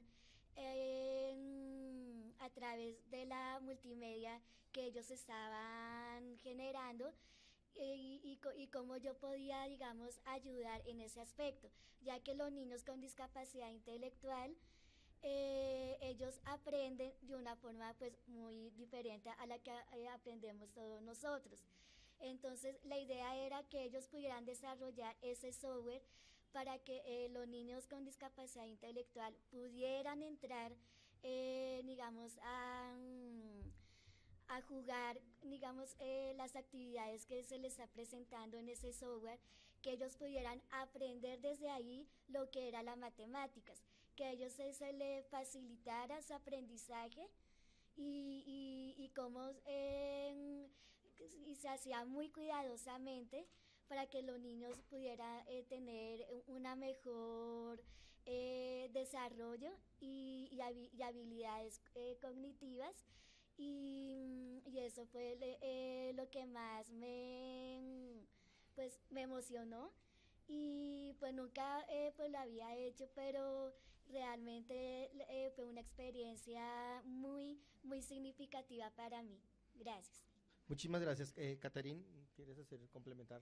S6: eh, a través de la multimedia que ellos estaban generando, y, y, y cómo yo podía, digamos, ayudar en ese aspecto, ya que los niños con discapacidad intelectual, eh, ellos aprenden de una forma pues muy diferente a la que eh, aprendemos todos nosotros. Entonces la idea era que ellos pudieran desarrollar ese software para que eh, los niños con discapacidad intelectual pudieran entrar, eh, digamos, a... a jugar, digamos, eh, las actividades que se les está presentando en ese software, que ellos pudieran aprender desde ahí lo que era las matemáticas, que a ellos se, se les facilitara su aprendizaje, y, y, y cómo eh, y se hacía muy cuidadosamente para que los niños pudieran eh, tener una mejor eh, desarrollo y, y, habi y habilidades eh, cognitivas. Y, y eso fue le, eh, lo que más me, pues, me emocionó, y pues nunca eh, pues lo había hecho, pero realmente eh, fue una experiencia muy, muy significativa para mí. Gracias.
S1: Muchísimas gracias. Eh, Caterín, ¿quieres hacer complementar?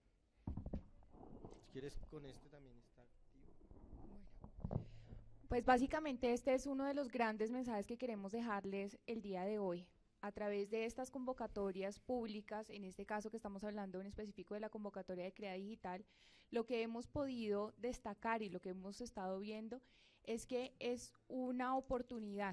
S1: Si quieres, con este también está activo.
S2: Bueno, pues básicamente este es uno de los grandes mensajes que queremos dejarles el día de hoy. A través de estas convocatorias públicas, en este caso que estamos hablando en específico de la convocatoria de Crea Digital, lo que hemos podido destacar y lo que hemos estado viendo es que es una oportunidad,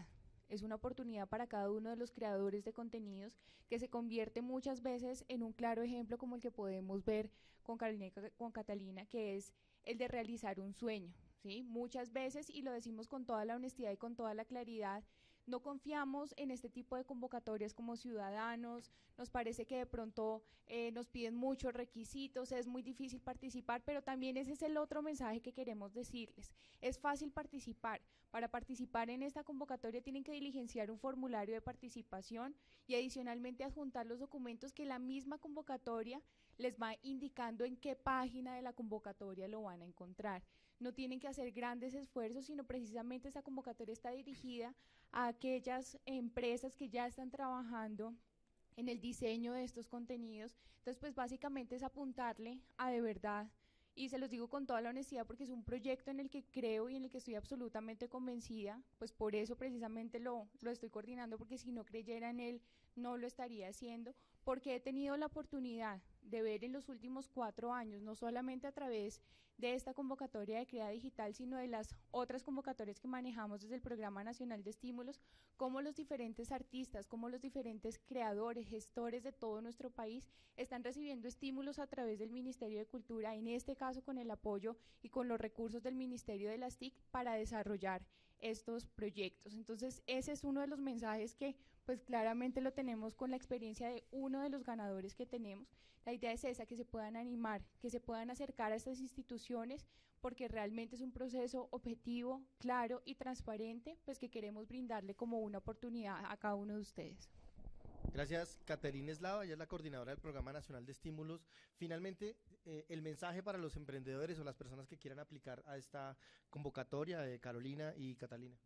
S2: es una oportunidad para cada uno de los creadores de contenidos que se convierte muchas veces en un claro ejemplo como el que podemos ver con Carolina y con Catalina, que es el de realizar un sueño, ¿sí? Muchas veces, y lo decimos con toda la honestidad y con toda la claridad, no confiamos en este tipo de convocatorias como ciudadanos, nos parece que de pronto eh, nos piden muchos requisitos, es muy difícil participar, pero también ese es el otro mensaje que queremos decirles. Es fácil participar. Para participar en esta convocatoria tienen que diligenciar un formulario de participación y adicionalmente adjuntar los documentos que la misma convocatoria les va indicando en qué página de la convocatoria lo van a encontrar. No tienen que hacer grandes esfuerzos, sino precisamente esta convocatoria está dirigida a aquellas empresas que ya están trabajando en el diseño de estos contenidos. Entonces, pues básicamente es apuntarle a de verdad, y se los digo con toda la honestidad porque es un proyecto en el que creo y en el que estoy absolutamente convencida, pues por eso precisamente lo, lo estoy coordinando, porque si no creyera en él no lo estaría haciendo, porque he tenido la oportunidad de ver en los últimos cuatro años, no solamente a través de esta convocatoria de Crea Digital, sino de las otras convocatorias que manejamos desde el Programa Nacional de Estímulos, cómo los diferentes artistas, cómo los diferentes creadores, gestores de todo nuestro país están recibiendo estímulos a través del Ministerio de Cultura, en este caso con el apoyo y con los recursos del Ministerio de las T I C para desarrollar estos proyectos. Entonces, ese es uno de los mensajes que pues claramente lo tenemos con la experiencia de uno de los ganadores que tenemos. La idea es esa, que se puedan animar, que se puedan acercar a estas instituciones, porque realmente es un proceso objetivo, claro y transparente, pues que queremos brindarle como una oportunidad a cada uno de ustedes.
S1: Gracias, Caterina Eslava, ella es la coordinadora del Programa Nacional de Estímulos. Finalmente, eh, el mensaje para los emprendedores o las personas que quieran aplicar a esta convocatoria de Carolina y Catalina.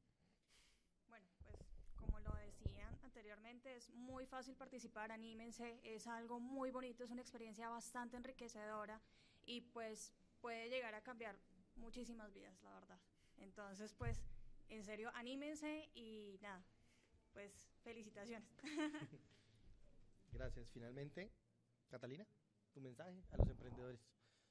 S5: Bueno, pues como lo decían anteriormente, es muy fácil participar, anímense, es algo muy bonito, es una experiencia bastante enriquecedora y pues puede llegar a cambiar muchísimas vidas, la verdad. Entonces, pues, en serio, anímense y nada, pues, felicitaciones.
S1: Gracias. Finalmente, Catalina, tu mensaje a los emprendedores.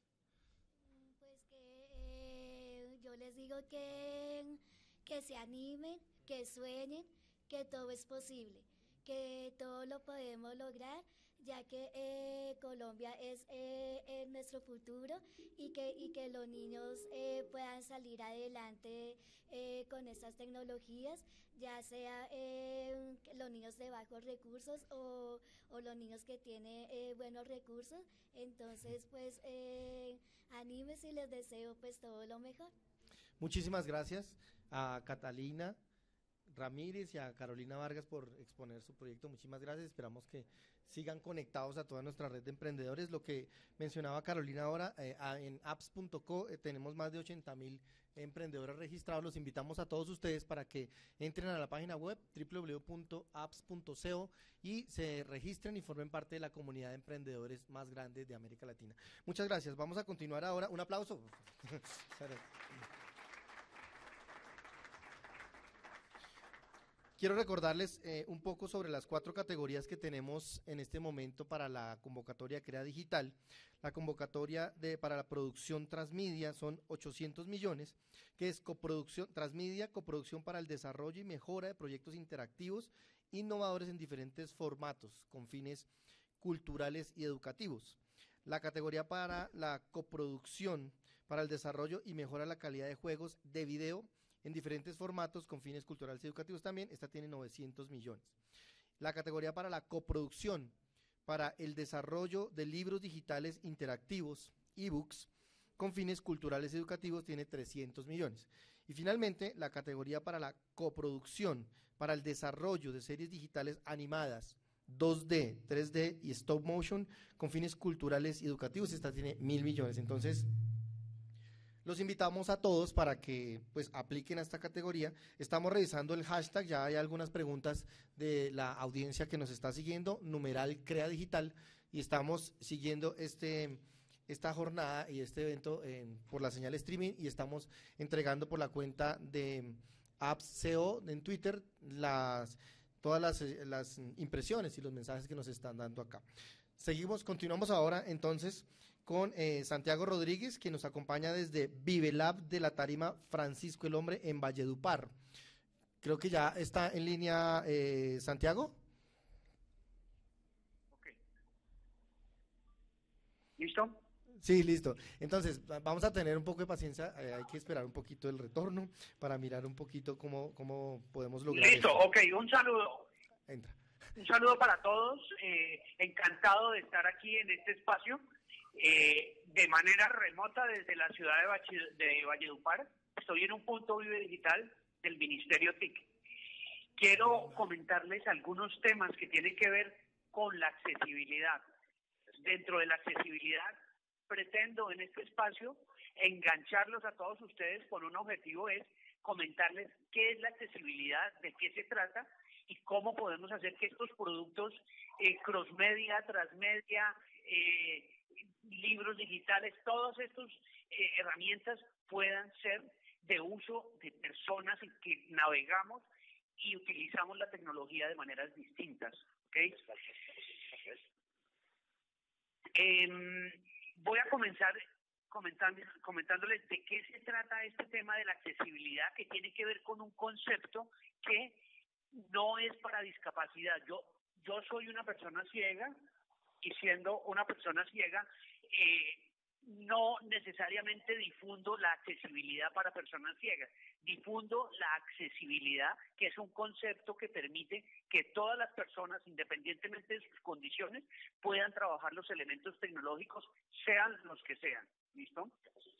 S6: Pues que eh, yo les digo que, que se animen, que sueñen, que todo es posible, que todo lo podemos lograr, ya que eh, Colombia es eh, eh, nuestro futuro y que, y que los niños eh, puedan salir adelante eh, con estas tecnologías, ya sea eh, los niños de bajos recursos o, o los niños que tienen eh, buenos recursos. Entonces, pues, eh, anímense y les deseo pues todo lo mejor.
S1: Muchísimas gracias a Catalina Ramírez y a Carolina Vargas por exponer su proyecto. Muchísimas gracias. Esperamos que sigan conectados a toda nuestra red de emprendedores. Lo que mencionaba Carolina ahora, eh, a, en apps punto co eh, tenemos más de ochenta mil emprendedores registrados. Los invitamos a todos ustedes para que entren a la página web doble u doble u doble u punto apps punto co y se registren y formen parte de la comunidad de emprendedores más grande de América Latina. Muchas gracias. Vamos a continuar ahora. Un aplauso. Quiero recordarles eh, un poco sobre las cuatro categorías que tenemos en este momento para la convocatoria Crea Digital. La convocatoria de, para la producción transmedia son ochocientos millones, que es coproducción transmedia, coproducción para el desarrollo y mejora de proyectos interactivos, innovadores en diferentes formatos, con fines culturales y educativos. La categoría para la coproducción para el desarrollo y mejora la calidad de juegos de video en diferentes formatos con fines culturales y educativos también, esta tiene novecientos millones. La categoría para la coproducción, para el desarrollo de libros digitales interactivos, ebooks, con fines culturales y educativos tiene trescientos millones. Y finalmente, la categoría para la coproducción, para el desarrollo de series digitales animadas, dos D, tres D y stop motion, con fines culturales y educativos, esta tiene mil millones. Entonces, los invitamos a todos para que pues apliquen a esta categoría. Estamos revisando el hashtag, ya hay algunas preguntas de la audiencia que nos está siguiendo, numeral Crea Digital, y estamos siguiendo este, esta jornada y este evento en, por la señal streaming, y estamos entregando por la cuenta de Apps C O en Twitter las, todas las, las impresiones y los mensajes que nos están dando acá. Seguimos, continuamos ahora entonces con eh, Santiago Rodríguez, que nos acompaña desde Vive Lab de la Tarima Francisco el Hombre en Valledupar. Creo que ya está en línea eh, Santiago.
S7: Okay. ¿Listo?
S1: Sí, listo. Entonces, vamos a tener un poco de paciencia, eh, hay que esperar un poquito el retorno para mirar un poquito cómo, cómo podemos lograr
S7: Listo,
S1: esto.
S7: ok, un saludo.
S1: Entra.
S7: Un saludo para todos, eh, encantado de estar aquí en este espacio, eh, de manera remota desde la ciudad de, Bachi- de Valledupar. Estoy en un punto Vive Digital del Ministerio T I C. Quiero comentarles algunos temas que tienen que ver con la accesibilidad. Dentro de la accesibilidad, pretendo en este espacio engancharlos a todos ustedes con un objetivo, es comentarles qué es la accesibilidad, de qué se trata y cómo podemos hacer que estos productos eh, crossmedia, transmedia, eh, libros digitales, todas estas eh, herramientas puedan ser de uso de personas en que navegamos y utilizamos la tecnología de maneras distintas. ¿Okay? Eh, voy a comenzar comentando, comentándoles de qué se trata este tema de la accesibilidad, que tiene que ver con un concepto que no es para discapacidad. Yo, yo soy una persona ciega y siendo una persona ciega, eh, no necesariamente difundo la accesibilidad para personas ciegas, difundo la accesibilidad, que es un concepto que permite que todas las personas, independientemente de sus condiciones, puedan trabajar los elementos tecnológicos, sean los que sean. ¿Listo?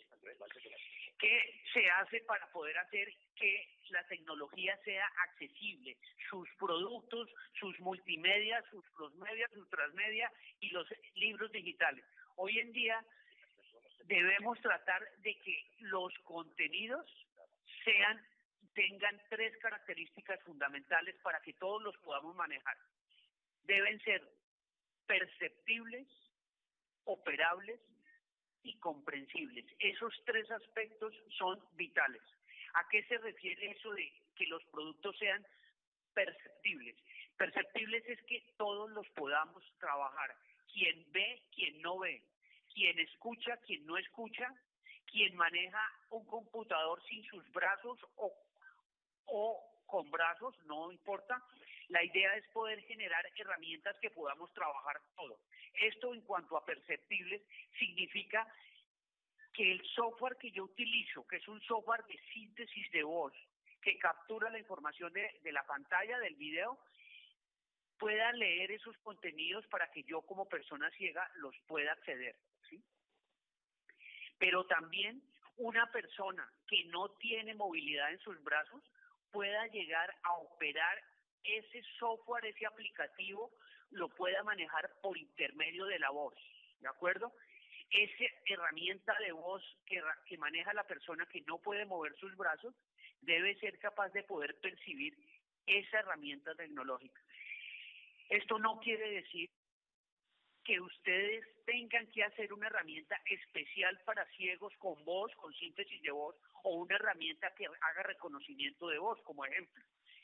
S7: ¿Qué se hace para poder hacer que la tecnología sea accesible? Sus productos, sus multimedia, sus crossmedia, sus transmedia y los libros digitales. Hoy en día debemos tratar de que los contenidos sean, tengan tres características fundamentales para que todos los podamos manejar. Deben ser perceptibles, operables y comprensibles. Esos tres aspectos son vitales. ¿A qué se refiere eso de que los productos sean perceptibles? Perceptibles es que todos los podamos trabajar. Quien ve, quien no ve. Quien escucha, quien no escucha. Quien maneja un computador sin sus brazos o, o con brazos, no importa. La idea es poder generar herramientas que podamos trabajar todo. Esto en cuanto a perceptibles significa que el software que yo utilizo, que es un software de síntesis de voz, que captura la información de, de la pantalla, del video, pueda leer esos contenidos para que yo como persona ciega los pueda acceder, ¿sí? Pero también una persona que no tiene movilidad en sus brazos pueda llegar a operar ese software, ese aplicativo, lo pueda manejar por intermedio de la voz, ¿de acuerdo? Esa herramienta de voz que, que maneja la persona que no puede mover sus brazos debe ser capaz de poder percibir esa herramienta tecnológica. Esto no quiere decir que ustedes tengan que hacer una herramienta especial para ciegos con voz, con síntesis de voz, o una herramienta que haga reconocimiento de voz, como ejemplo.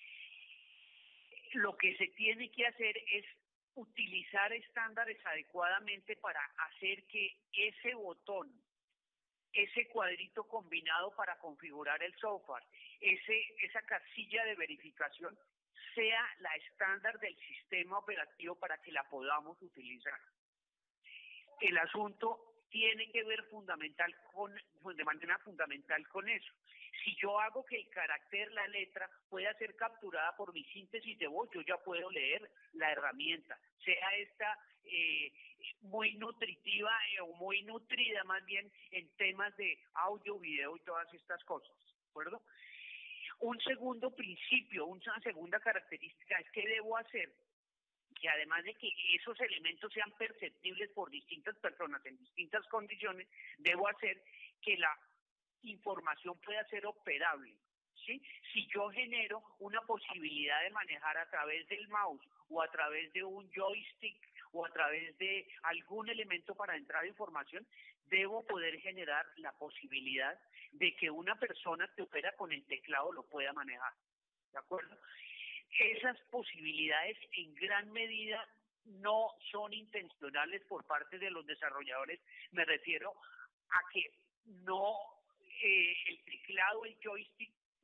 S7: Lo que se tiene que hacer es utilizar estándares adecuadamente para hacer que ese botón, ese cuadrito combinado para configurar el software, ese, esa casilla de verificación, sea la estándar del sistema operativo para que la podamos utilizar. El asunto tiene que ver fundamental con, de manera fundamental con eso. Si yo hago que el carácter, la letra, pueda ser capturada por mi síntesis de voz, yo ya puedo leer la herramienta, sea esta eh, muy nutritiva eh, o muy nutrida más bien en temas de audio, video y todas estas cosas, ¿de acuerdo? Un segundo principio, una segunda característica es que debo hacer que además de que esos elementos sean perceptibles por distintas personas en distintas condiciones, debo hacer que la información pueda ser operable, ¿sí? Si yo genero una posibilidad de manejar a través del mouse o a través de un joystick o a través de algún elemento para entrar a información, debo poder generar la posibilidad de que una persona que opera con el teclado lo pueda manejar, ¿de acuerdo? Esas posibilidades en gran medida no son intencionales por parte de los desarrolladores. Me refiero a que no, eh, el teclado, el joystick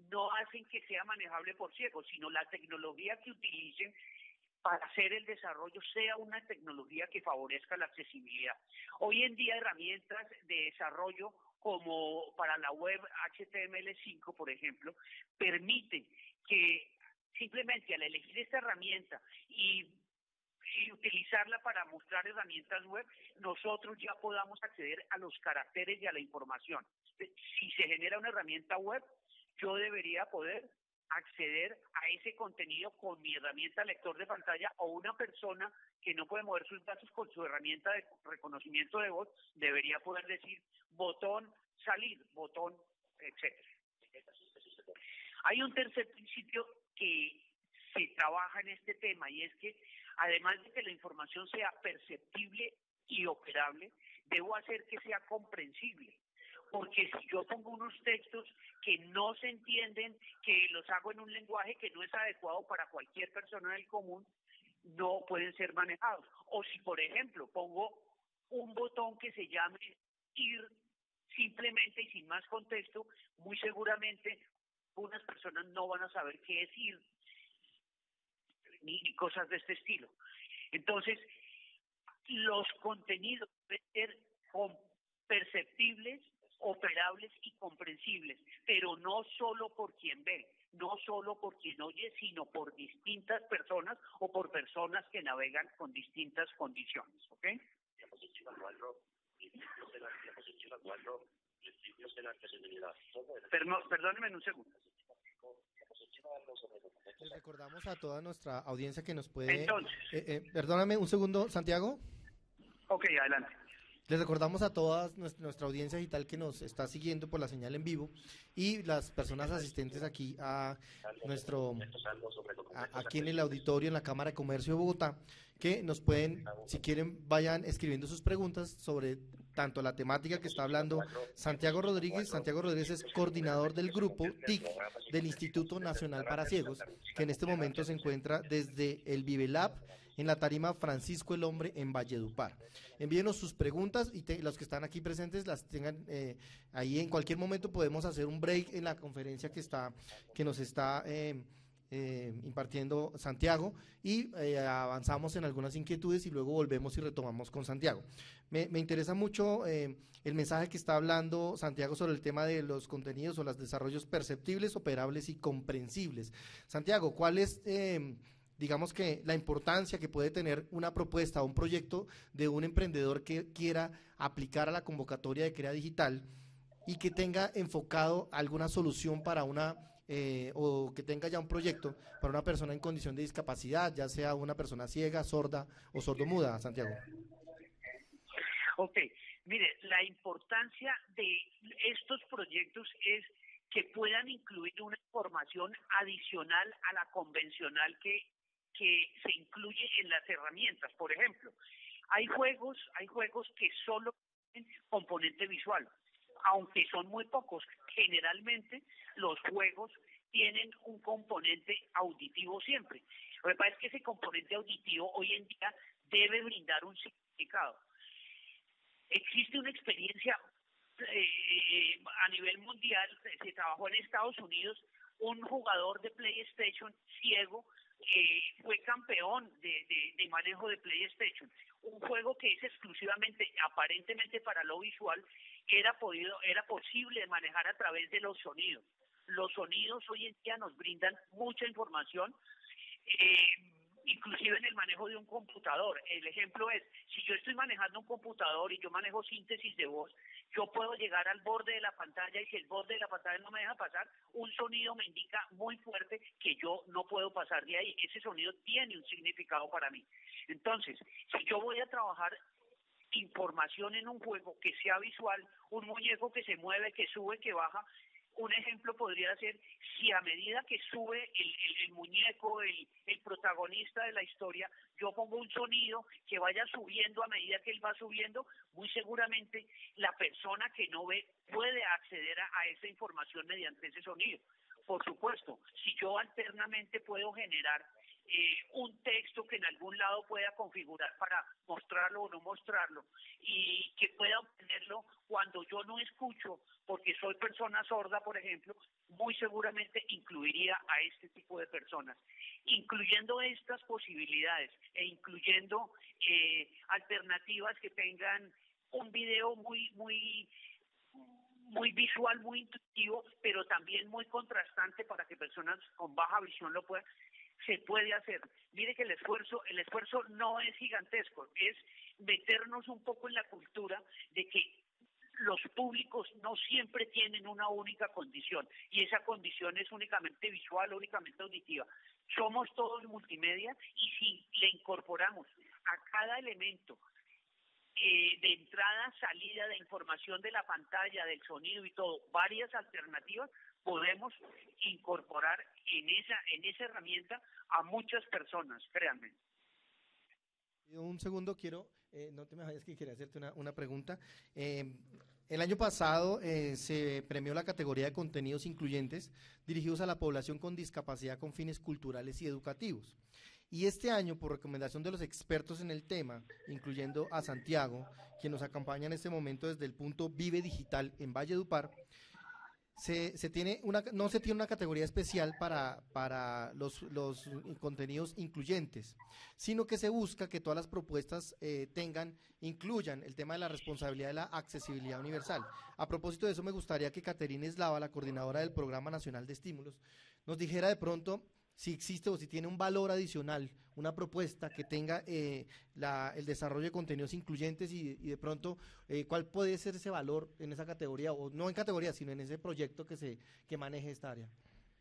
S7: no hacen que sea manejable por ciegos, sino la tecnología que utilicen para hacer el desarrollo sea una tecnología que favorezca la accesibilidad. Hoy en día herramientas de desarrollo como para la web H T M L cinco, por ejemplo, permiten que simplemente al elegir esta herramienta y, y utilizarla para mostrar herramientas web, nosotros ya podamos acceder a los caracteres y a la información. Si se genera una herramienta web, yo debería poder acceder a ese contenido con mi herramienta lector de pantalla, o una persona que no puede mover sus datos con su herramienta de reconocimiento de voz debería poder decir botón salir, botón, etcétera. Hay un tercer principio que se trabaja en este tema, y es que además de que la información sea perceptible y operable, debo hacer que sea comprensible. Porque si yo pongo unos textos que no se entienden, que los hago en un lenguaje que no es adecuado para cualquier persona del común, no pueden ser manejados. O si, por ejemplo, pongo un botón que se llame ir simplemente y sin más contexto, muy seguramente unas personas no van a saber qué es ir, ni, ni cosas de este estilo. Entonces, los contenidos deben ser perceptibles, operables y comprensibles, pero no solo por quien ve, no solo por quien oye, sino por distintas personas o por personas que navegan con distintas condiciones, ¿ok? Perdón, perdónenme un segundo.
S1: Les recordamos a toda nuestra audiencia que nos puede...
S7: Entonces,
S1: eh, eh, perdóname un segundo, Santiago.
S7: Ok, adelante.
S1: Les recordamos a toda nuestra audiencia digital que nos está siguiendo por la señal en vivo y las personas asistentes aquí a nuestro a, aquí en el auditorio en la Cámara de Comercio de Bogotá, que nos pueden, si quieren, vayan escribiendo sus preguntas sobre tanto la temática que está hablando Santiago Rodríguez. Santiago Rodríguez es coordinador del grupo T I C del Instituto Nacional para Ciegos, que en este momento se encuentra desde el Vivelab en la tarima Francisco el Hombre en Valledupar. Envíenos sus preguntas y te, los que están aquí presentes las tengan eh, ahí. En cualquier momento podemos hacer un break en la conferencia que está que nos está eh, eh, impartiendo Santiago y eh, avanzamos en algunas inquietudes y luego volvemos y retomamos con Santiago. Me, me interesa mucho eh, el mensaje que está hablando Santiago sobre el tema de los contenidos o los desarrollos perceptibles, operables y comprensibles. Santiago, ¿cuál es... Eh, digamos que la importancia que puede tener una propuesta o un proyecto de un emprendedor que quiera aplicar a la convocatoria de Crea Digital y que tenga enfocado alguna solución para una, eh, o que tenga ya un proyecto para una persona en condición de discapacidad, ya sea una persona ciega, sorda o sordomuda, Santiago?
S7: Ok, mire, la importancia de estos proyectos es que puedan incluir una información adicional a la convencional que que se incluye en las herramientas. Por ejemplo, hay juegos, hay juegos que solo tienen componente visual, aunque son muy pocos. Generalmente los juegos tienen un componente auditivo siempre. Lo que pasa es que ese componente auditivo hoy en día debe brindar un significado. Existe una experiencia eh, a nivel mundial, se trabajó en Estados Unidos, un jugador de PlayStation ciego Eh, fue campeón de, de, de manejo de PlayStation, un juego que es exclusivamente, aparentemente para lo visual, era podido, era posible manejar a través de los sonidos. Los sonidos hoy en día nos brindan mucha información, eh, inclusive en el manejo de un computador. El ejemplo es, si yo estoy manejando un computador y yo manejo síntesis de voz, yo puedo llegar al borde de la pantalla y si el borde de la pantalla no me deja pasar, un sonido me indica muy fuerte que yo no puedo pasar de ahí. Ese sonido tiene un significado para mí. Entonces, si yo voy a trabajar información en un juego que sea visual, un muñeco que se mueve, que sube, que baja, un ejemplo podría ser si a medida que sube el, el, el muñeco, el, el protagonista de la historia, yo pongo un sonido que vaya subiendo a medida que él va subiendo, muy seguramente la persona que no ve puede acceder a, a esa información mediante ese sonido. Por supuesto, si yo alternamente puedo generar eh, un texto que en algún lado pueda configurar para mostrarlo o no mostrarlo y que pueda obtenerlo cuando yo no escucho, porque soy persona sorda, por ejemplo, muy seguramente incluiría a este tipo de personas. Incluyendo estas posibilidades e incluyendo eh, alternativas que tengan un video muy, muy, muy visual, muy intuitivo, pero también muy contrastante para que personas con baja visión lo puedan, se puede hacer. Mire que el esfuerzo, el esfuerzo no es gigantesco, es meternos un poco en la cultura de que los públicos no siempre tienen una única condición y esa condición es únicamente visual, únicamente auditiva. Somos todos multimedia y si le incorporamos a cada elemento eh, de entrada, salida, de información de la pantalla, del sonido y todo, varias alternativas, podemos incorporar en esa, en esa herramienta a muchas personas, créanme.
S1: Un segundo, quiero, eh, no te me vayas que quería hacerte una, una pregunta. Eh, el año pasado eh, se premió la categoría de contenidos incluyentes dirigidos a la población con discapacidad con fines culturales y educativos. Y este año, por recomendación de los expertos en el tema, incluyendo a Santiago, quien nos acompaña en este momento desde el punto Vive Digital en Valledupar, Se, se tiene una, no se tiene una categoría especial para, para los, los contenidos incluyentes, sino que se busca que todas las propuestas eh, tengan, incluyan el tema de la responsabilidad de la accesibilidad universal. A propósito de eso, me gustaría que Caterina Eslava, la coordinadora del Programa Nacional de Estímulos, nos dijera de pronto si existe o si tiene un valor adicional, una propuesta que tenga eh, la, el desarrollo de contenidos incluyentes y, y de pronto eh, cuál puede ser ese valor en esa categoría, o no en categoría, sino en ese proyecto que se que maneje esta área.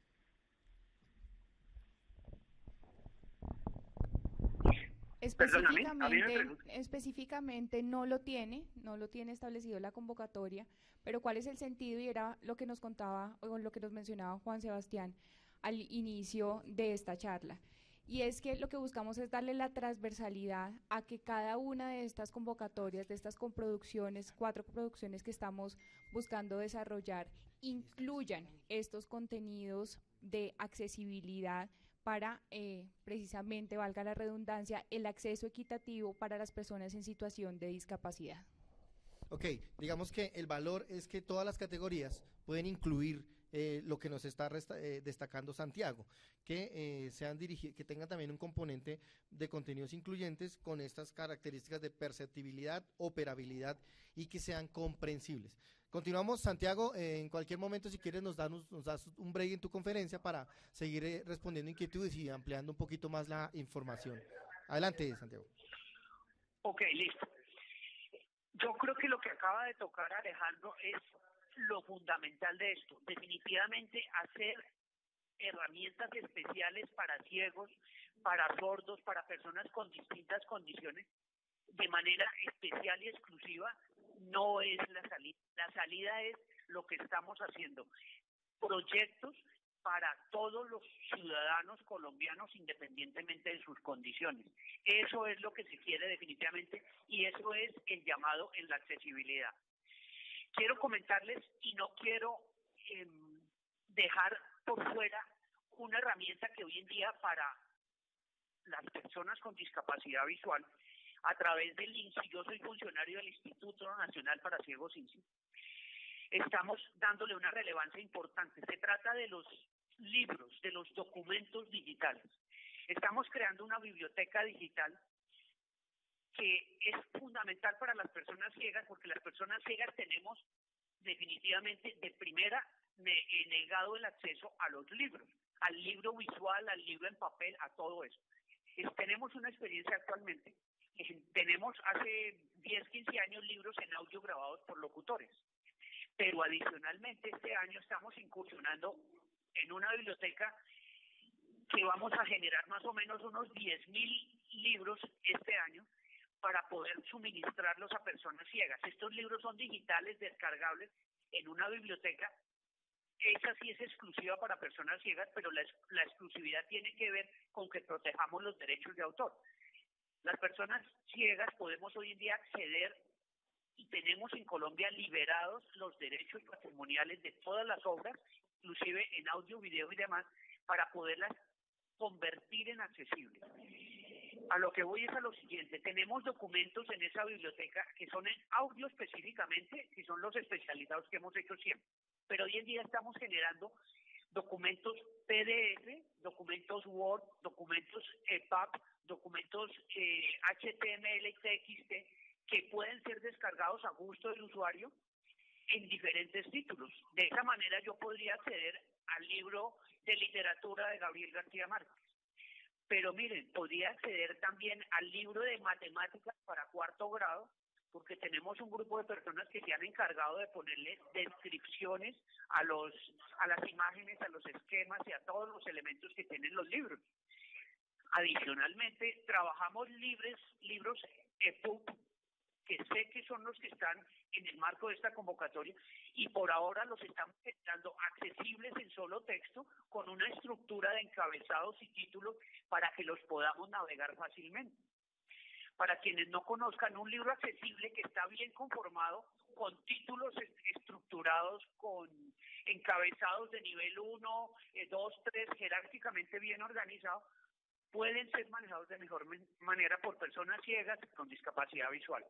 S2: Específicamente, específicamente no lo tiene, no lo tiene establecido la convocatoria, pero cuál es el sentido, y era lo que nos contaba o lo que nos mencionaba Juan Sebastián al inicio de esta charla. Y es que lo que buscamos es darle la transversalidad a que cada una de estas convocatorias, de estas coproducciones, cuatro coproducciones que estamos buscando desarrollar, incluyan estos contenidos de accesibilidad para eh, precisamente, valga la redundancia, el acceso equitativo para las personas en situación de discapacidad.
S1: Ok, digamos que el valor es que todas las categorías pueden incluir Eh, lo que nos está resta, eh, destacando Santiago, que eh, sean dirigidos, que tengan también un componente de contenidos incluyentes con estas características de perceptibilidad, operabilidad y que sean comprensibles. Continuamos, Santiago, eh, en cualquier momento si quieres nos das, nos das un break en tu conferencia para seguir eh, respondiendo inquietudes y ampliando un poquito más la información. Adelante, Santiago.
S7: Ok, listo. Yo creo que lo que acaba de tocar Alejandro es lo fundamental de esto, definitivamente hacer herramientas especiales para ciegos, para sordos, para personas con distintas condiciones, de manera especial y exclusiva, no es la salida. La salida es lo que estamos haciendo, proyectos para todos los ciudadanos colombianos independientemente de sus condiciones. Eso es lo que se quiere definitivamente y eso es el llamado en la accesibilidad. Quiero comentarles y no quiero eh, dejar por fuera una herramienta que hoy en día para las personas con discapacidad visual, a través del I N S I, yo soy funcionario del Instituto Nacional para Ciegos I N S I, estamos dándole una relevancia importante. Se trata de los libros, de los documentos digitales. Estamos creando una biblioteca digital que es fundamental para las personas ciegas, porque las personas ciegas tenemos definitivamente de primera negado el acceso a los libros, al libro visual, al libro en papel, a todo eso. Es, tenemos una experiencia actualmente, eh, tenemos hace diez, quince años libros en audio grabados por locutores, pero adicionalmente este año estamos incursionando en una biblioteca que vamos a generar más o menos unos diez mil libros este año, para poder suministrarlos a personas ciegas. Estos libros son digitales, descargables en una biblioteca. Esa sí es exclusiva para personas ciegas, pero la, la exclusividad tiene que ver con que protejamos los derechos de autor. Las personas ciegas podemos hoy en día acceder y tenemos en Colombia liberados los derechos patrimoniales de todas las obras, inclusive en audio, video y demás, para poderlas convertir en accesibles. A lo que voy es a lo siguiente, tenemos documentos en esa biblioteca que son en audio específicamente, que son los especializados que hemos hecho siempre, pero hoy en día estamos generando documentos P D F, documentos Word, documentos E P U B, documentos eh, H T M L y T X T que pueden ser descargados a gusto del usuario en diferentes títulos. De esa manera yo podría acceder al libro de literatura de Gabriel García Márquez. Pero miren, podría acceder también al libro de matemáticas para cuarto grado, porque tenemos un grupo de personas que se han encargado de ponerle descripciones a los a las imágenes, a los esquemas y a todos los elementos que tienen los libros. Adicionalmente, trabajamos libres, libros E P U B, que sé que son los que están en el marco de esta convocatoria, y por ahora los estamos generando accesibles en solo texto, con una estructura de encabezados y títulos para que los podamos navegar fácilmente. Para quienes no conozcan, un libro accesible que está bien conformado, con títulos estructurados, con encabezados de nivel uno, dos, tres, jerárquicamente bien organizados, pueden ser manejados de mejor manera por personas ciegas con discapacidad visual.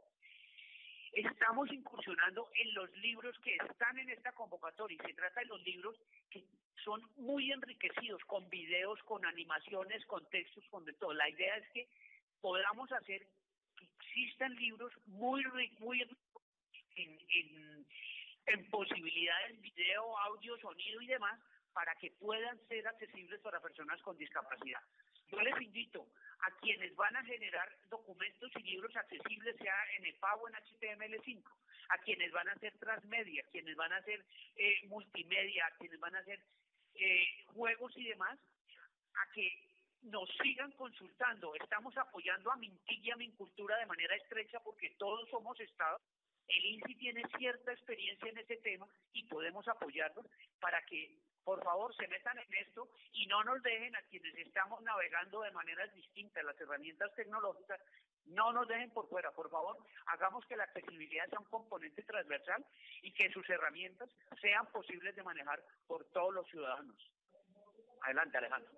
S7: Estamos incursionando en los libros que están en esta convocatoria, y se trata de los libros que son muy enriquecidos, con videos, con animaciones, con textos, con de todo. La idea es que podamos hacer que existan libros muy muy en, en, en posibilidades, video, audio, sonido y demás, para que puedan ser accesibles para personas con discapacidad. Yo les invito a quienes van a generar documentos y libros accesibles, sea en E P U B o en H T M L cinco, a quienes van a hacer transmedia, quienes van a hacer eh, multimedia, a quienes van a hacer eh, juegos y demás, a que nos sigan consultando. Estamos apoyando a Mintic y a Mincultura de manera estrecha porque todos somos Estado. El I N S I tiene cierta experiencia en ese tema y podemos apoyarlos para que, por favor, se metan en esto y no nos dejen a quienes estamos navegando de maneras distintas las herramientas tecnológicas, no nos dejen por fuera. Por favor, hagamos que la accesibilidad sea un componente transversal y que sus herramientas sean posibles de manejar por todos los ciudadanos. Adelante, Alejandro.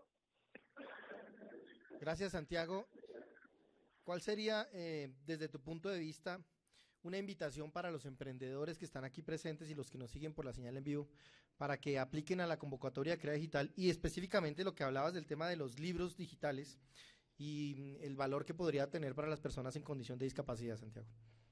S1: Gracias, Santiago. ¿Cuál sería, eh, desde tu punto de vista, una invitación para los emprendedores que están aquí presentes y los que nos siguen por la señal en vivo, para que apliquen a la convocatoria de Crea Digital, y específicamente lo que hablabas del tema de los libros digitales y el valor que podría tener para las personas en condición de discapacidad, Santiago?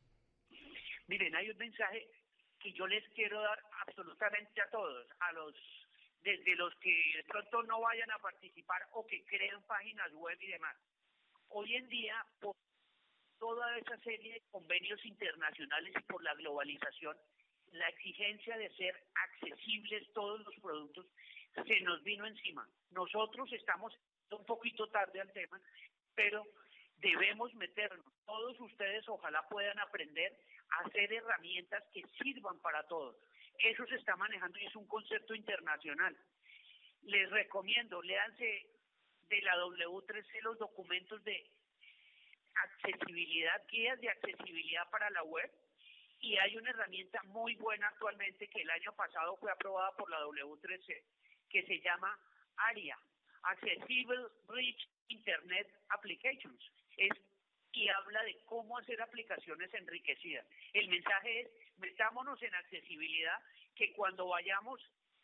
S7: Miren, hay un mensaje que yo les quiero dar absolutamente a todos, a los desde los que de pronto no vayan a participar o que creen páginas web y demás. Hoy en día, por toda esa serie de convenios internacionales y por la globalización, la exigencia de ser accesibles todos los productos se nos vino encima. Nosotros estamos un poquito tarde al tema, pero debemos meternos. Todos ustedes ojalá puedan aprender a hacer herramientas que sirvan para todos. Eso se está manejando y es un concepto internacional. Les recomiendo, léanse de la W tres C los documentos de accesibilidad, guías de accesibilidad para la web, y hay una herramienta muy buena actualmente que el año pasado fue aprobada por la W tres C, que se llama ARIA, Accessible Rich Internet Applications. Es y habla de cómo hacer aplicaciones enriquecidas. El mensaje es, metámonos en accesibilidad, que cuando vayamos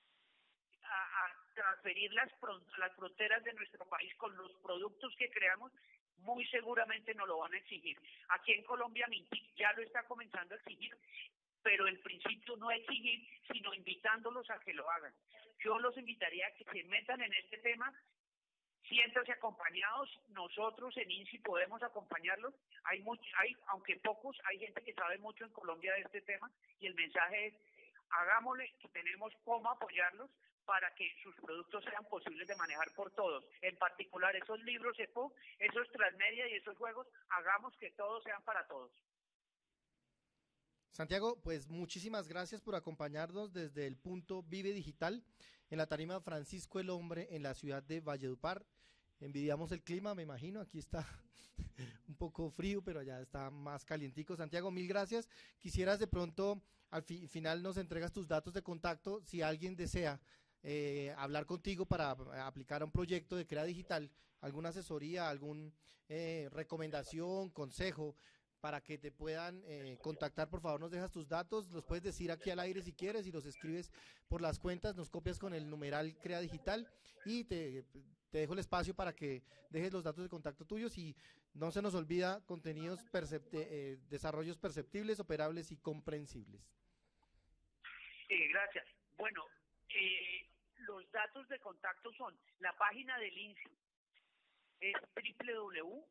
S7: a, a transferir las, las fronteras de nuestro país con los productos que creamos, muy seguramente nos lo van a exigir. Aquí en Colombia Mintic ya lo está comenzando a exigir, pero en principio no exigir, sino invitándolos a que lo hagan. Yo los invitaría a que se metan en este tema. Siéntanse acompañados, nosotros en I N S I podemos acompañarlos, hay mucho, hay, aunque pocos, hay gente que sabe mucho en Colombia de este tema, y el mensaje es, hagámosle, que tenemos cómo apoyarlos para que sus productos sean posibles de manejar por todos, en particular esos libros E P U B, esos transmedia y esos juegos, hagamos que todos sean para todos.
S1: Santiago, pues muchísimas gracias por acompañarnos desde el punto Vive Digital en la tarima Francisco el Hombre en la ciudad de Valledupar. Envidiamos el clima, me imagino, aquí está un poco frío, pero allá está más calientico. Santiago, mil gracias. Quisieras de pronto, al fi final nos entregas tus datos de contacto, si alguien desea eh, hablar contigo para aplicar a un proyecto de Crea Digital, alguna asesoría, alguna eh, recomendación, consejo, para que te puedan eh, contactar. Por favor, nos dejas tus datos, los puedes decir aquí al aire si quieres y los escribes por las cuentas, nos copias con el numeral Crea Digital y te, te dejo el espacio para que dejes los datos de contacto tuyos y no se nos olvida contenidos, percepte, eh, desarrollos perceptibles, operables y comprensibles.
S7: Eh, gracias. Bueno, eh, los datos de contacto son la página del INSI, es doble u doble u doble u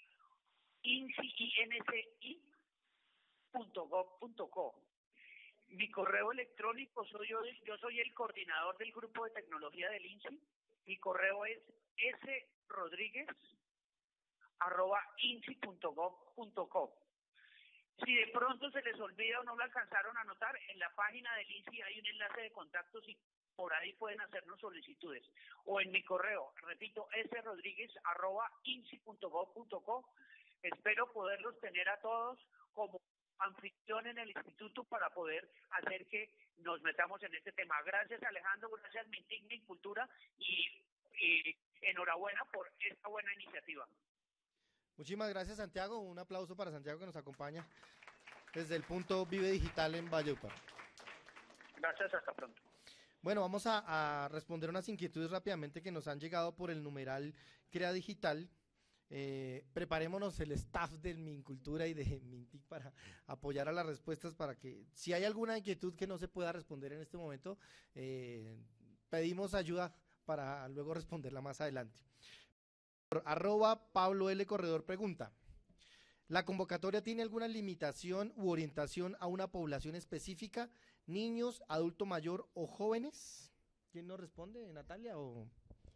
S7: punto gov punto co. Mi correo electrónico, soy yo, yo soy el coordinador del grupo de tecnología del INSI. Mi correo es srodríguez arroba insi punto gov punto co. Si de pronto se les olvida o no lo alcanzaron a anotar, en la página del INSI hay un enlace de contactos y por ahí pueden hacernos solicitudes. O en mi correo, repito, srodríguez arroba insi punto gov punto co. Espero poderlos tener a todos como anfitrión en el instituto para poder hacer que nos metamos en este tema. Gracias, Alejandro, gracias Mintic Mincultura y, y enhorabuena por esta buena iniciativa.
S1: Muchísimas gracias, Santiago. Un aplauso para Santiago que nos acompaña desde el punto Vive Digital en Valledupar.
S7: Gracias, hasta pronto.
S1: Bueno, vamos a, a responder unas inquietudes rápidamente que nos han llegado por el numeral Crea Digital. Eh, preparémonos el staff del Mincultura y de Mintic para apoyar a las respuestas, para que si hay alguna inquietud que no se pueda responder en este momento, eh, pedimos ayuda para luego responderla más adelante. Arroba Pablo L. Corredor pregunta: ¿la convocatoria tiene alguna limitación u orientación a una población específica, niños, adulto mayor o jóvenes? ¿Quién nos responde, Natalia? O...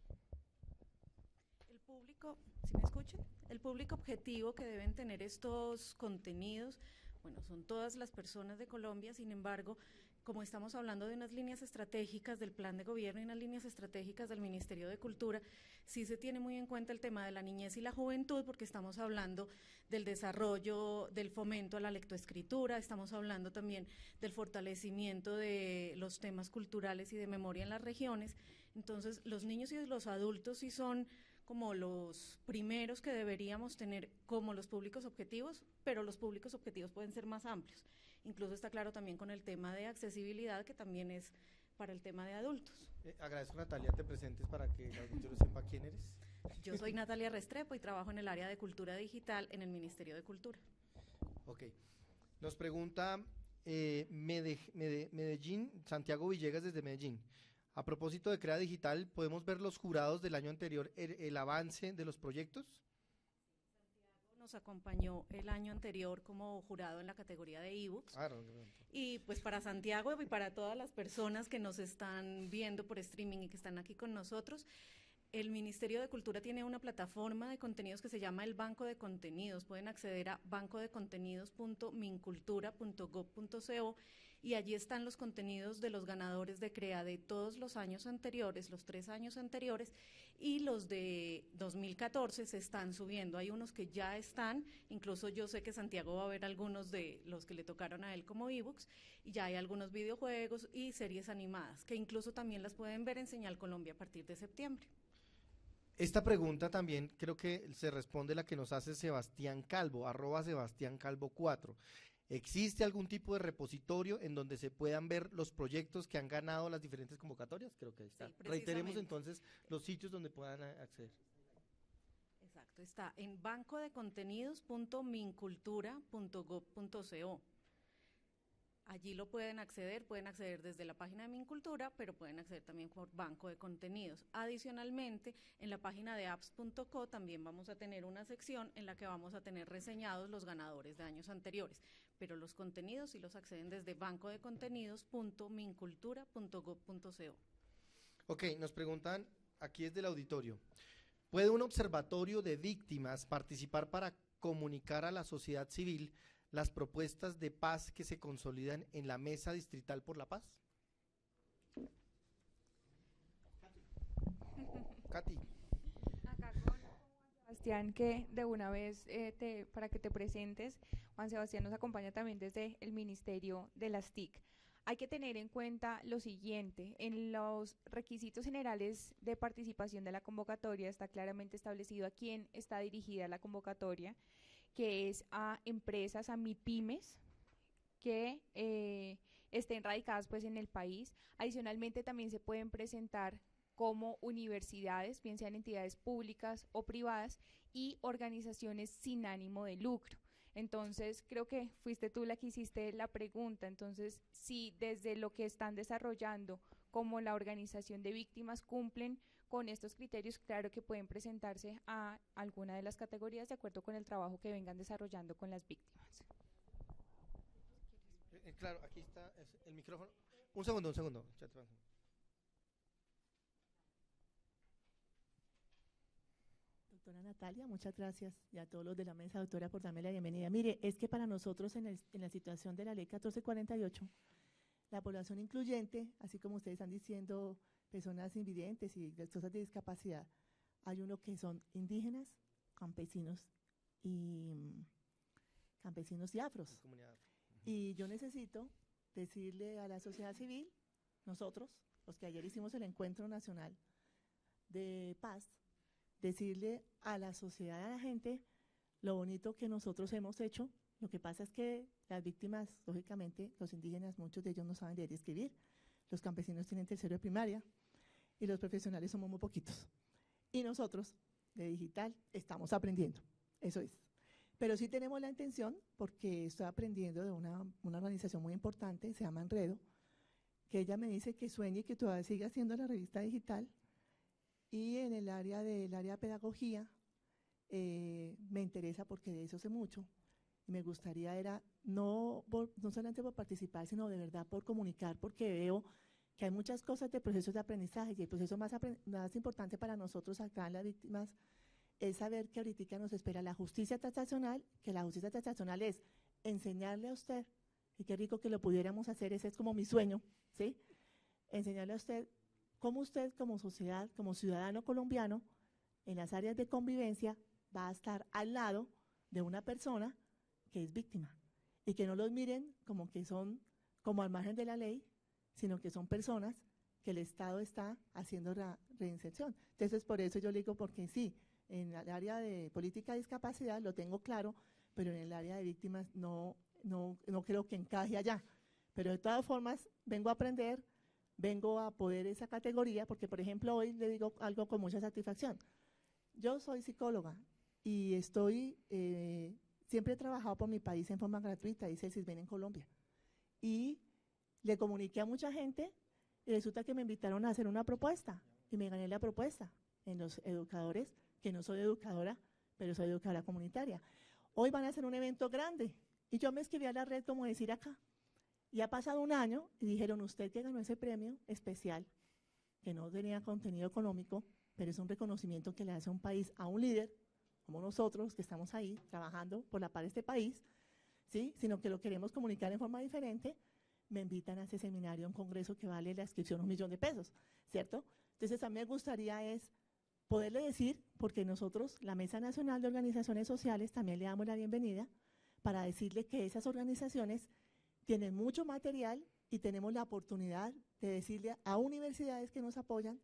S8: El público, ¿sí me escuchan? El público objetivo que deben tener estos contenidos, bueno, son todas las personas de Colombia. Sin embargo, como estamos hablando de unas líneas estratégicas del plan de gobierno y unas líneas estratégicas del Ministerio de Cultura, sí se tiene muy en cuenta el tema de la niñez y la juventud, porque estamos hablando del desarrollo, del fomento a la lectoescritura, estamos hablando también del fortalecimiento de los temas culturales y de memoria en las regiones. Entonces, los niños y los adultos sí son como los primeros que deberíamos tener como los públicos objetivos, pero los públicos objetivos pueden ser más amplios. Incluso está claro también con el tema de accesibilidad, que también es para el tema de adultos.
S1: Eh, agradezco, Natalia, te presentes para que el auditorio sepa quién eres.
S8: Yo soy Natalia Restrepo y trabajo en el área de cultura digital en el Ministerio de Cultura.
S1: Ok. Nos pregunta eh, Mede, Mede, Medellín, Santiago Villegas desde Medellín. A propósito de Crea Digital, ¿podemos ver los jurados del año anterior, el, el avance de los proyectos?
S8: Santiago nos acompañó el año anterior como jurado en la categoría de ebooks.
S1: Ah, no, no, no.
S8: Y pues para Santiago y para todas las personas que nos están viendo por streaming y que están aquí con nosotros, el Ministerio de Cultura tiene una plataforma de contenidos que se llama el Banco de Contenidos. Pueden acceder a banco de contenidos punto mincultura punto gov punto co y allí están los contenidos de los ganadores de CREA de todos los años anteriores, los tres años anteriores, y los de dos mil catorce se están subiendo. Hay unos que ya están, incluso yo sé que Santiago va a ver algunos de los que le tocaron a él como ebooks, y ya hay algunos videojuegos y series animadas, que incluso también las pueden ver en Señal Colombia a partir de septiembre.
S1: Esta pregunta también creo que se responde la que nos hace Sebastián Calvo, arroba Sebastián Calvo cuatro. ¿Existe algún tipo de repositorio en donde se puedan ver los proyectos que han ganado las diferentes convocatorias? Creo que ahí está.
S8: Sí,
S1: reiteremos entonces los sitios donde puedan acceder.
S8: Exacto, está en banco de contenidos punto mincultura punto gov punto co. Allí lo pueden acceder, pueden acceder desde la página de Mincultura, pero pueden acceder también por banco de contenidos. Adicionalmente, en la página de apps punto co también vamos a tener una sección en la que vamos a tener reseñados los ganadores de años anteriores, pero los contenidos sí los acceden desde banco de contenidos punto mincultura punto gov punto co.
S1: Ok, nos preguntan, aquí es del auditorio, ¿puede un observatorio de víctimas participar para comunicar a la sociedad civil las propuestas de paz que se consolidan en la Mesa Distrital por la Paz? Katy.
S2: Acá con Juan Sebastián, que de una vez, eh, te, para que te presentes, Juan Sebastián nos acompaña también desde el Ministerio de las T I C. Hay que tener en cuenta lo siguiente: en los requisitos generales de participación de la convocatoria está claramente establecido a quién está dirigida la convocatoria, que es a empresas, a MIPYMES, que eh, estén radicadas pues en el país. Adicionalmente también se pueden presentar como universidades, bien sean entidades públicas o privadas, y organizaciones sin ánimo de lucro. Entonces, creo que fuiste tú la que hiciste la pregunta. Entonces, si desde lo que están desarrollando como la organización de víctimas cumplen con estos criterios, claro que pueden presentarse a alguna de las categorías de acuerdo con el trabajo que vengan desarrollando con las víctimas.
S1: Eh, claro, aquí está el micrófono. Un segundo, un segundo.
S9: Doctora Natalia, muchas gracias, y a todos los de la mesa, doctora, por darme la bienvenida. Mire, es que para nosotros en, el, en la situación de la ley catorce cuarenta y ocho, la población incluyente, así como ustedes están diciendo, personas invidentes y cosas de discapacidad, hay uno que son indígenas, campesinos y campesinos y afros. Y yo necesito decirle a la sociedad civil, nosotros, los que ayer hicimos el Encuentro Nacional de Paz, decirle a la sociedad, a la gente, lo bonito que nosotros hemos hecho. Lo que pasa es que las víctimas, lógicamente, los indígenas, muchos de ellos no saben leer y escribir, los campesinos tienen tercero de primaria y los profesionales somos muy poquitos. Y nosotros, de digital, estamos aprendiendo, eso es. Pero sí tenemos la intención, porque estoy aprendiendo de una, una organización muy importante, se llama Enredo, que ella me dice que sueñe y que todavía siga haciendo la revista digital. Y en el área del área de pedagogía, eh, me interesa porque de eso sé mucho. Y me gustaría era, no, por, no solamente por participar, sino de verdad por comunicar, porque veo que hay muchas cosas de procesos de aprendizaje, y el proceso más, más importante para nosotros acá en las víctimas es saber que ahorita nos espera la justicia transaccional, que la justicia transaccional es enseñarle a usted, y qué rico que lo pudiéramos hacer, ese es como mi sueño, ¿sí? Enseñarle a usted cómo usted como sociedad, como ciudadano colombiano, en las áreas de convivencia, va a estar al lado de una persona que es víctima, y que no los miren como que son como al margen de la ley, sino que son personas que el Estado está haciendo la reinserción. Entonces, por eso yo le digo, porque sí, en el área de política de discapacidad lo tengo claro, pero en el área de víctimas no, no, no creo que encaje allá. Pero de todas formas, vengo a aprender, vengo a poder esa categoría, porque por ejemplo hoy le digo algo con mucha satisfacción. Yo soy psicóloga y estoy, eh, siempre he trabajado por mi país en forma gratuita, hice el CISBEN en Colombia. Y le comuniqué a mucha gente y resulta que me invitaron a hacer una propuesta y me gané la propuesta en los educadores, que no soy educadora, pero soy educadora comunitaria. Hoy van a hacer un evento grande y yo me escribí a la red como decir acá. Y ha pasado un año y dijeron, usted que ganó ese premio especial, que no tenía contenido económico, pero es un reconocimiento que le hace a un país, a un líder, como nosotros, que estamos ahí trabajando por la paz de este país, ¿sí? Sino que lo queremos comunicar en forma diferente, me invitan a ese seminario, a un congreso que vale la inscripción un millón de pesos, ¿cierto? Entonces a mí me gustaría es poderle decir, porque nosotros, la Mesa Nacional de Organizaciones Sociales, también le damos la bienvenida, para decirle que esas organizaciones tienen mucho material y tenemos la oportunidad de decirle a universidades que nos apoyan,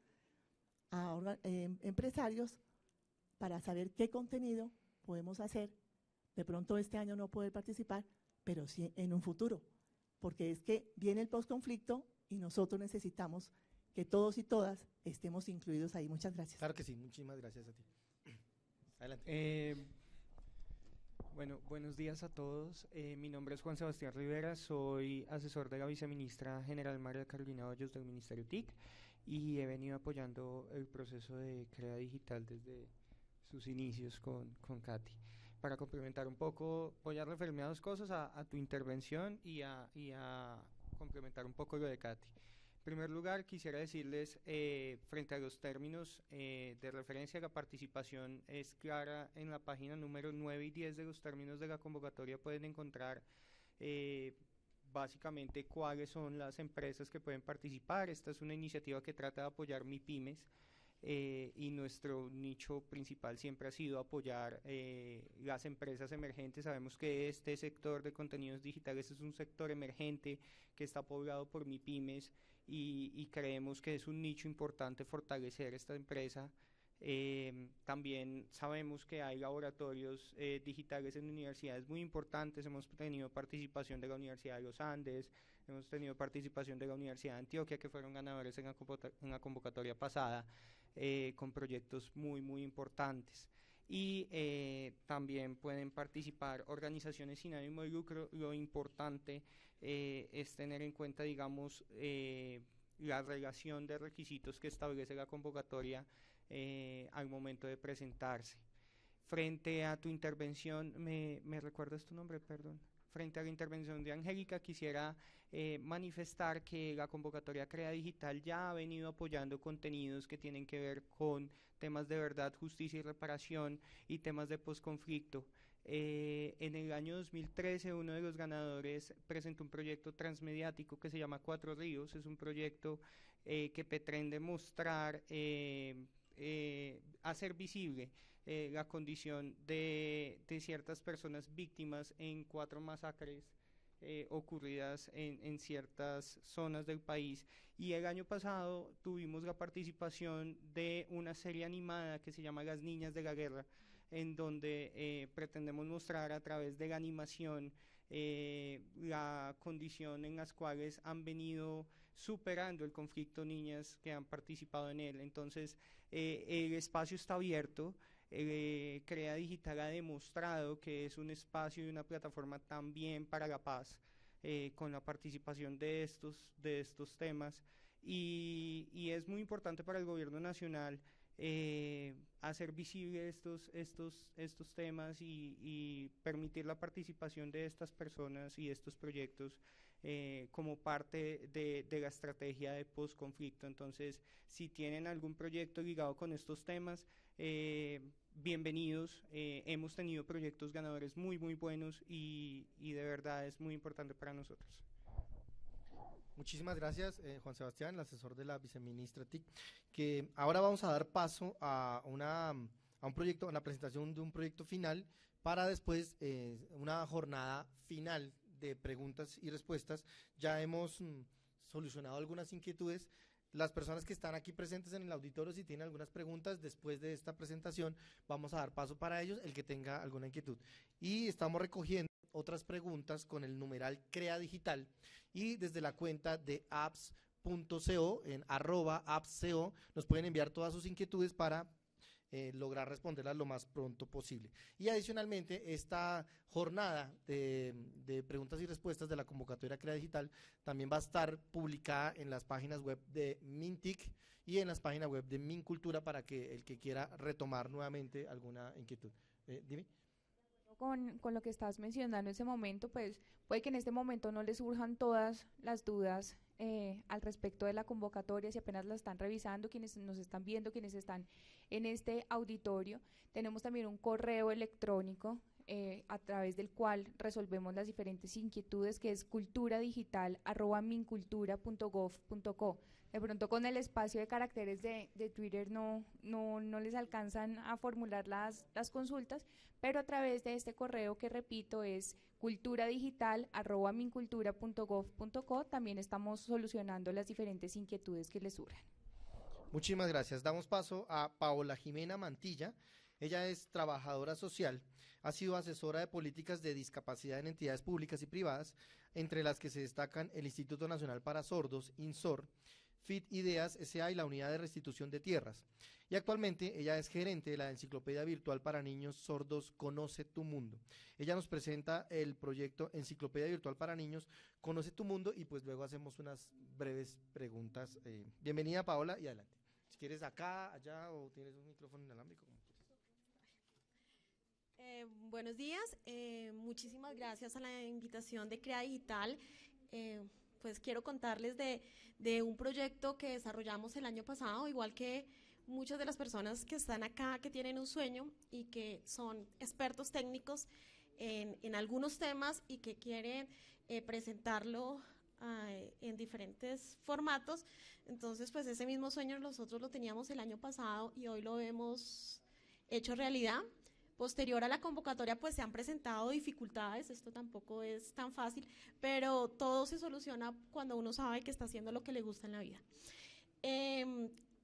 S9: a eh, empresarios, para saber qué contenido podemos hacer. De pronto este año no poder participar, pero sí en un futuro, porque es que viene el posconflicto y nosotros necesitamos que todos y todas estemos incluidos ahí. Muchas gracias.
S1: Claro que sí, muchísimas gracias a ti. Adelante.
S10: Eh, Bueno, buenos días a todos. Eh, mi nombre es Juan Sebastián Rivera, soy asesor de la viceministra general María Carolina Hoyos del Ministerio T I C y he venido apoyando el proceso de CREA Digital desde sus inicios con, con Katy. Para complementar un poco, voy a referirme a dos cosas, a, a tu intervención y a, y a complementar un poco lo de Katy. En primer lugar, quisiera decirles, eh, frente a los términos eh, de referencia, la participación es clara en la página número nueve y diez de los términos de la convocatoria. Pueden encontrar eh, básicamente cuáles son las empresas que pueden participar. Esta es una iniciativa que trata de apoyar MIPYMES eh, y nuestro nicho principal siempre ha sido apoyar eh, las empresas emergentes. Sabemos que este sector de contenidos digitales es un sector emergente que está poblado por MIPYMES, Y, y creemos que es un nicho importante fortalecer esta empresa Eh, también sabemos que hay laboratorios eh, digitales en universidades muy importantes. Hemos tenido participación de la Universidad de los Andes, hemos tenido participación de la Universidad de Antioquia, que fueron ganadores en la, en la convocatoria pasada, eh, con proyectos muy, muy importantes. Y eh, también pueden participar organizaciones sin ánimo de lucro. Lo importante eh, es tener en cuenta, digamos, eh, la relación de requisitos que establece la convocatoria Eh, al momento de presentarse. Frente a tu intervención, ¿me, me recuerdas tu nombre? Perdón. Frente a la intervención de Angélica, quisiera eh, manifestar que la convocatoria Crea Digital ya ha venido apoyando contenidos que tienen que ver con temas de verdad, justicia y reparación y temas de posconflicto. Eh, en el año dos mil trece, uno de los ganadores presentó un proyecto transmediático que se llama Cuatro Ríos. Es un proyecto eh, que pretende mostrar eh, Eh, hacer visible eh, la condición de, de ciertas personas víctimas en cuatro masacres eh, ocurridas en, en ciertas zonas del país. Y el año pasado tuvimos la participación de una serie animada que se llama Las Niñas de la Guerra, en donde eh, pretendemos mostrar a través de la animación eh, la condición en las cuales han venido superando el conflicto niñas que han participado en él. Entonces, eh, el espacio está abierto. eh, Crea Digital ha demostrado que es un espacio y una plataforma también para la paz, eh, con la participación de estos, de estos temas, y, y es muy importante para el gobierno nacional eh, hacer visible estos, estos, estos temas y, y permitir la participación de estas personas y estos proyectos Eh, como parte de, de la estrategia de posconflicto. Entonces, si tienen algún proyecto ligado con estos temas, eh, bienvenidos. Eh, hemos tenido proyectos ganadores muy, muy buenos y, y de verdad es muy importante para nosotros.
S1: Muchísimas gracias, eh, Juan Sebastián, el asesor de la viceministra T I C, que ahora vamos a dar paso a, una, a un proyecto, a una presentación de un proyecto final, para después eh, una jornada final de preguntas y respuestas. Ya hemos mm, solucionado algunas inquietudes. Las personas que están aquí presentes en el auditorio, si tienen algunas preguntas después de esta presentación, vamos a dar paso para ellos, el que tenga alguna inquietud. Y estamos recogiendo otras preguntas con el numeral Crea Digital, y desde la cuenta de apps punto co, en arroba appsco, nos pueden enviar todas sus inquietudes para Eh, lograr responderlas lo más pronto posible. Y adicionalmente, esta jornada de, de preguntas y respuestas de la convocatoria Crea Digital también va a estar publicada en las páginas web de Mintic y en las páginas web de Mincultura, para que el que quiera retomar nuevamente alguna inquietud. Eh, dime.
S2: Con, con lo que estás mencionando en ese momento, pues puede que en este momento no les surjan todas las dudas eh, al respecto de la convocatoria. Si apenas la están revisando, quienes nos están viendo, quienes están en este auditorio, tenemos también un correo electrónico eh, a través del cual resolvemos las diferentes inquietudes, que es culturadigital arroba mincultura punto gov punto co. De pronto con el espacio de caracteres de, de Twitter no, no, no les alcanzan a formular las, las consultas, pero a través de este correo, que repito es culturadigital arroba mincultura punto gov punto co, también estamos solucionando las diferentes inquietudes que les surjan.
S1: Muchísimas gracias. Damos paso a Paola Jimena Mantilla. Ella es trabajadora social, ha sido asesora de políticas de discapacidad en entidades públicas y privadas, entre las que se destacan el Instituto Nacional para Sordos, INSOR, F I T Ideas S A y la Unidad de Restitución de Tierras. Y actualmente ella es gerente de la enciclopedia virtual para niños sordos Conoce tu Mundo. Ella nos presenta el proyecto Enciclopedia Virtual para Niños Conoce tu Mundo, y pues luego hacemos unas breves preguntas. Eh, bienvenida, Paola, y adelante. Si quieres acá, allá, o tienes un micrófono inalámbrico.
S11: Eh, buenos días, eh, muchísimas gracias a la invitación de Crea Digital. Eh, pues quiero contarles de, de un proyecto que desarrollamos el año pasado, igual que muchas de las personas que están acá, que tienen un sueño y que son expertos técnicos en, en algunos temas y que quieren eh, presentarlo uh, en diferentes formatos. Entonces, pues ese mismo sueño nosotros lo teníamos el año pasado y hoy lo hemos hecho realidad. Posterior a la convocatoria, pues se han presentado dificultades, esto tampoco es tan fácil, pero todo se soluciona cuando uno sabe que está haciendo lo que le gusta en la vida. Eh,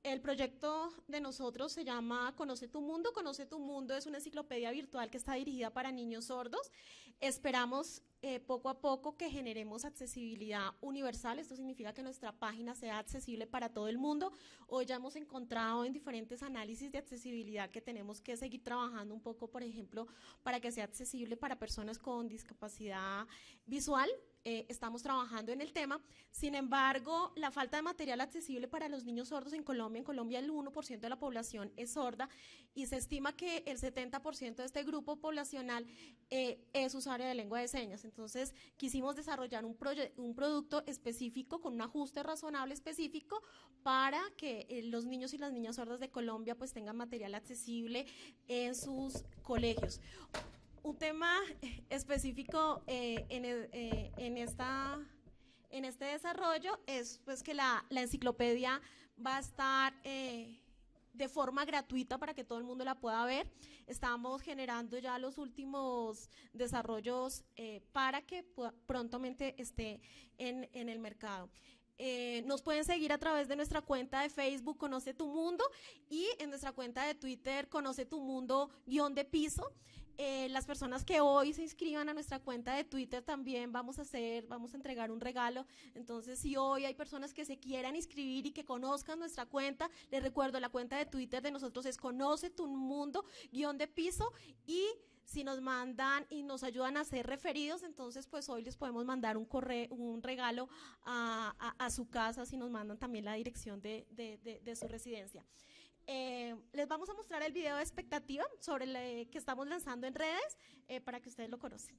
S11: el proyecto de nosotros se llama Conoce tu Mundo. Conoce tu Mundo es una enciclopedia virtual que está dirigida para niños sordos. Esperamos eh, poco a poco que generemos accesibilidad universal. Esto significa que nuestra página sea accesible para todo el mundo. Hoy ya hemos encontrado en diferentes análisis de accesibilidad que tenemos que seguir trabajando un poco, por ejemplo, para que sea accesible para personas con discapacidad visual. Eh, estamos trabajando en el tema. Sin embargo, la falta de material accesible para los niños sordos en Colombia, en Colombia el uno por ciento de la población es sorda y se estima que el setenta por ciento de este grupo poblacional eh, es usuario de lengua de señas. Entonces, quisimos desarrollar un, un producto específico con un ajuste razonable específico para que eh, los niños y las niñas sordas de Colombia pues tengan material accesible en sus colegios. Un tema específico eh, en, el, eh, en, esta, en este desarrollo es pues, que la, la enciclopedia va a estar eh, de forma gratuita para que todo el mundo la pueda ver. Estamos generando ya los últimos desarrollos eh, para que prontamente esté en, en el mercado. Eh, nos pueden seguir a través de nuestra cuenta de Facebook Conoce tu Mundo y en nuestra cuenta de Twitter Conoce tu Mundo guión de piso. Eh, las personas que hoy se inscriban a nuestra cuenta de Twitter también vamos a hacer, vamos a entregar un regalo. Entonces, si hoy hay personas que se quieran inscribir y que conozcan nuestra cuenta, les recuerdo, la cuenta de Twitter de nosotros es Conoce tu Mundo guión de piso y si nos mandan y nos ayudan a ser referidos, entonces pues hoy les podemos mandar un correo, un regalo a, a, a su casa si nos mandan también la dirección de, de, de, de su residencia. Eh, les vamos a mostrar el video de expectativa sobre el que estamos lanzando en redes eh, para que ustedes lo conozcan.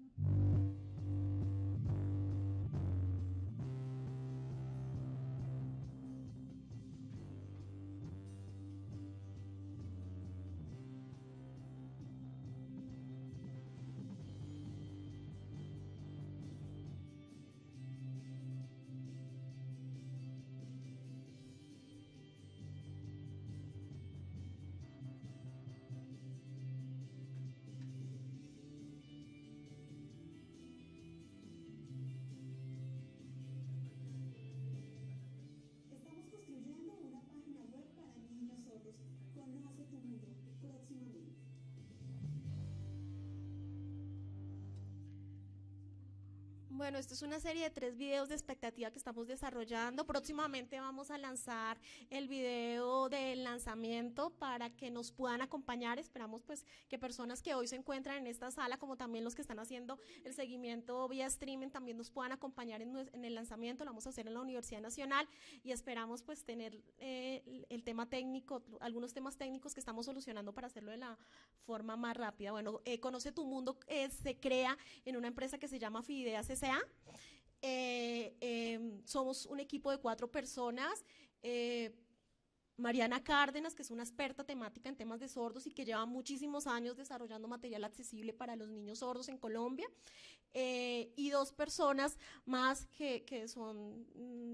S11: Bueno, esto es una serie de tres videos de expectativa que estamos desarrollando. Próximamente vamos a lanzar el video del lanzamiento para que nos puedan acompañar. Esperamos pues que personas que hoy se encuentran en esta sala, como también los que están haciendo el seguimiento vía streaming, también nos puedan acompañar en, en el lanzamiento. Lo vamos a hacer en la Universidad Nacional y esperamos pues tener eh, el, el tema técnico, algunos temas técnicos que estamos solucionando para hacerlo de la forma más rápida. Bueno, eh, Conoce tu Mundo eh, se crea en una empresa que se llama Fideas S A Eh, eh, somos un equipo de cuatro personas. eh, Mariana Cárdenas, que es una experta temática en temas de sordos y que lleva muchísimos años desarrollando material accesible para los niños sordos en Colombia, eh, y dos personas más que, que son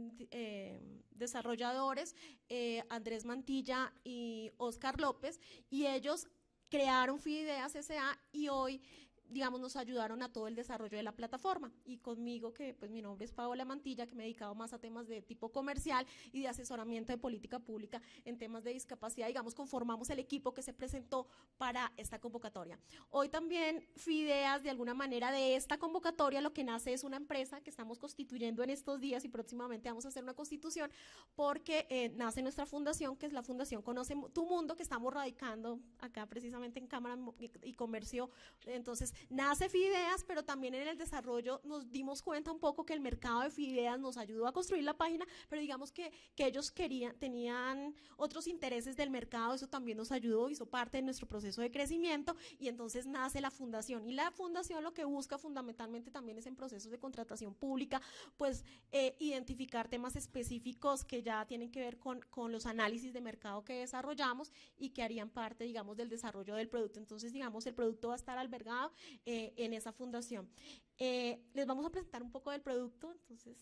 S11: eh, desarrolladores, eh, Andrés Mantilla y Oscar López, y ellos crearon Fideas S A y hoy digamos, nos ayudaron a todo el desarrollo de la plataforma. Y conmigo, que pues mi nombre es Paola Mantilla, que me he dedicado más a temas de tipo comercial y de asesoramiento de política pública en temas de discapacidad, digamos, conformamos el equipo que se presentó para esta convocatoria. Hoy también Fideas, de alguna manera, de esta convocatoria, lo que nace es una empresa que estamos constituyendo en estos días y próximamente vamos a hacer una constitución, porque eh, nace nuestra fundación, que es la Fundación Conoce tu Mundo, que estamos radicando acá precisamente en Cámara y Comercio. Entonces, nace Fideas, pero también en el desarrollo nos dimos cuenta un poco que el mercado de Fideas nos ayudó a construir la página, pero digamos que, que ellos querían, tenían otros intereses del mercado, eso también nos ayudó, hizo parte de nuestro proceso de crecimiento, y entonces nace la fundación, y la fundación lo que busca fundamentalmente también es en procesos de contratación pública, pues eh, identificar temas específicos que ya tienen que ver con, con los análisis de mercado que desarrollamos y que harían parte, digamos, del desarrollo del producto. Entonces, digamos, el producto va a estar albergado Eh, en esa fundación. Eh, les vamos a presentar un poco del producto. Entonces,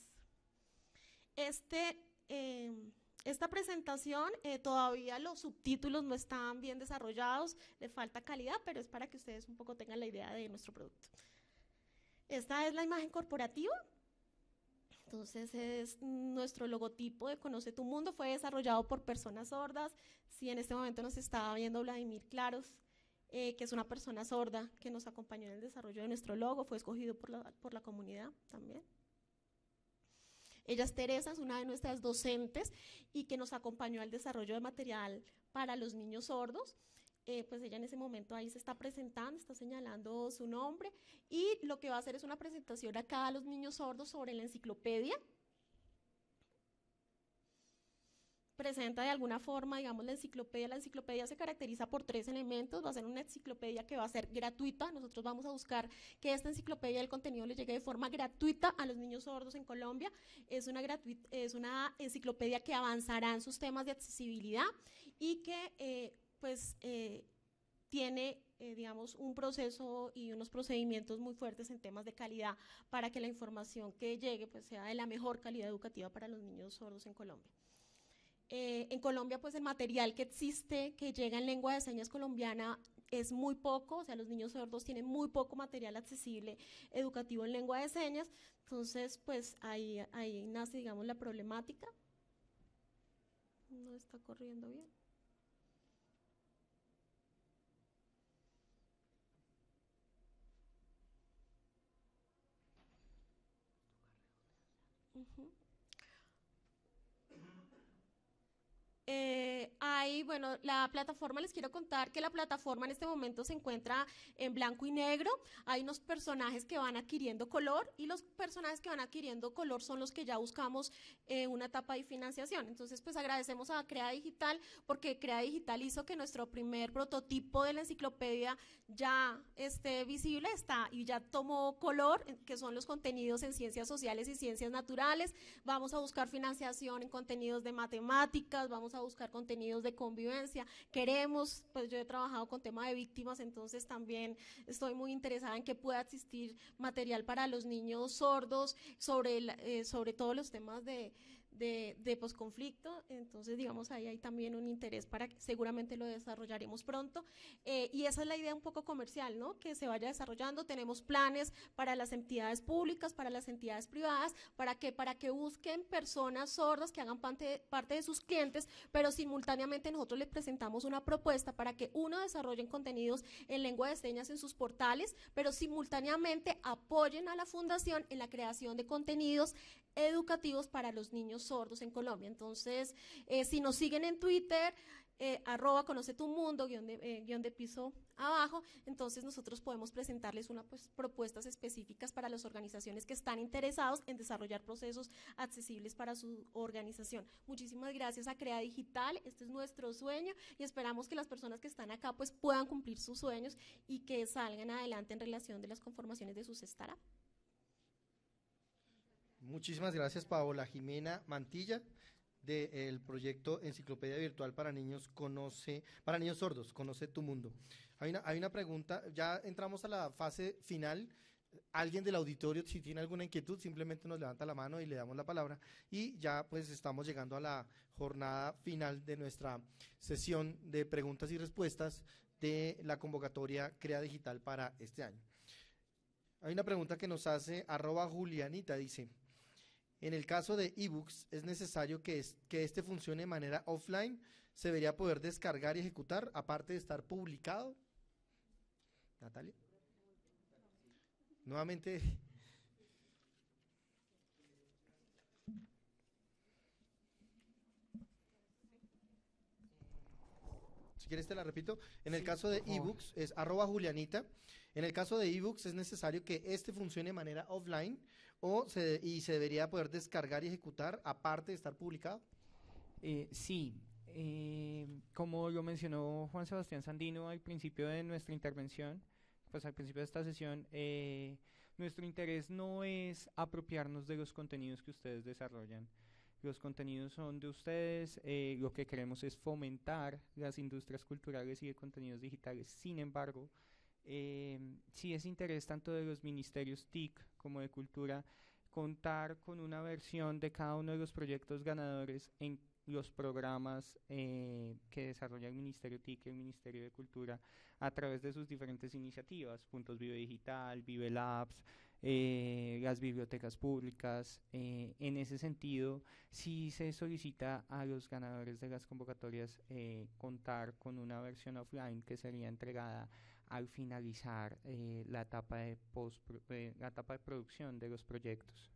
S11: este, eh, esta presentación eh, todavía los subtítulos no están bien desarrollados, le falta calidad, pero es para que ustedes un poco tengan la idea de nuestro producto. Esta es la imagen corporativa. Entonces, es nuestro logotipo de Conoce tu Mundo, fue desarrollado por personas sordas. Si en este momento nos está viendo Vladimir Claros, eh, que es una persona sorda que nos acompañó en el desarrollo de nuestro logo, fue escogido por la, por la comunidad también. Ella es Teresa, es una de nuestras docentes y que nos acompañó al desarrollo de material para los niños sordos. Eh, pues ella en ese momento ahí se está presentando, está señalando su nombre y lo que va a hacer es una presentación acá a los niños sordos sobre la enciclopedia. Presenta de alguna forma, digamos, la enciclopedia. La enciclopedia se caracteriza por tres elementos. Va a ser una enciclopedia que va a ser gratuita. Nosotros vamos a buscar que esta enciclopedia, el contenido le llegue de forma gratuita a los niños sordos en Colombia. Es una, es una enciclopedia que avanzará en sus temas de accesibilidad y que eh, pues eh, tiene, eh, digamos, un proceso y unos procedimientos muy fuertes en temas de calidad para que la información que llegue pues sea de la mejor calidad educativa para los niños sordos en Colombia. Eh, en Colombia, pues el material que existe, que llega en lengua de señas colombiana, es muy poco, o sea, los niños sordos tienen muy poco material accesible educativo en lengua de señas, entonces, pues ahí, ahí nace, digamos, la problemática. No está corriendo bien. Uh-huh. Eh, hay, bueno, la plataforma, les quiero contar que la plataforma en este momento se encuentra en blanco y negro. Hay unos personajes que van adquiriendo color y los personajes que van adquiriendo color son los que ya buscamos eh, una etapa de financiación. Entonces, pues agradecemos a Crea Digital porque Crea Digital hizo que nuestro primer prototipo de la enciclopedia ya esté visible, está y ya tomó color, que son los contenidos en ciencias sociales y ciencias naturales. Vamos a buscar financiación en contenidos de matemáticas, vamos a buscar contenidos de convivencia. Queremos, pues yo he trabajado con tema de víctimas, entonces también estoy muy interesada en que pueda existir material para los niños sordos sobre, el, eh, sobre todos los temas de, de, de posconflicto. Entonces, digamos, ahí hay también un interés para que seguramente lo desarrollaremos pronto. Eh, y esa es la idea un poco comercial, ¿no? Que se vaya desarrollando. Tenemos planes para las entidades públicas, para las entidades privadas, para que, para que busquen personas sordas que hagan parte, parte de sus clientes, pero simultáneamente nosotros les presentamos una propuesta para que uno desarrollen contenidos en lengua de señas en sus portales, pero simultáneamente apoyen a la fundación en la creación de contenidos educativos para los niños sordos en Colombia. Entonces, eh, si nos siguen en Twitter, eh, arroba conoce tu mundo, guión de, eh, guión de piso abajo, entonces nosotros podemos presentarles unas pues, propuestas específicas para las organizaciones que están interesados en desarrollar procesos accesibles para su organización. Muchísimas gracias a Crea Digital, este es nuestro sueño y esperamos que las personas que están acá pues puedan cumplir sus sueños y que salgan adelante en relación de las conformaciones de sus startups.
S1: Muchísimas gracias, Paola Jimena Mantilla, del proyecto Enciclopedia Virtual para Niños Conoce, para Niños Sordos, Conoce tu Mundo. Hay una, hay una pregunta, ya entramos a la fase final. Alguien del auditorio, si tiene alguna inquietud, simplemente nos levanta la mano y le damos la palabra. Y ya pues estamos llegando a la jornada final de nuestra sesión de preguntas y respuestas de la convocatoria Crea Digital para este año. Hay una pregunta que nos hace arroba Julianita, dice: en el caso de ebooks, ¿es necesario que, es, que este funcione de manera offline? ¿Se debería poder descargar y ejecutar, aparte de estar publicado? Natalia. Nuevamente. Si quieres te la repito. En el sí, caso de ebooks, es arroba Julianita. En el caso de ebooks, ¿es necesario que este funcione de manera offline o se, y se debería poder descargar y ejecutar aparte de estar publicado?
S10: Eh, sí, eh, como lo mencionó Juan Sebastián Sandino al principio de nuestra intervención, pues al principio de esta sesión, eh, nuestro interés no es apropiarnos de los contenidos que ustedes desarrollan. Los contenidos son de ustedes, eh, lo que queremos es fomentar las industrias culturales y de contenidos digitales. Sin embargo, eh, sí es interés tanto de los ministerios T I C como de Cultura contar con una versión de cada uno de los proyectos ganadores en los programas eh, que desarrolla el Ministerio T I C y el Ministerio de Cultura a través de sus diferentes iniciativas, Puntos Vive Digital, Vive Labs, eh, las bibliotecas públicas. Eh, en ese sentido, sí se solicita a los ganadores de las convocatorias eh, contar con una versión offline que sería entregada al finalizar eh, la etapa de post, eh, la etapa de producción de los proyectos.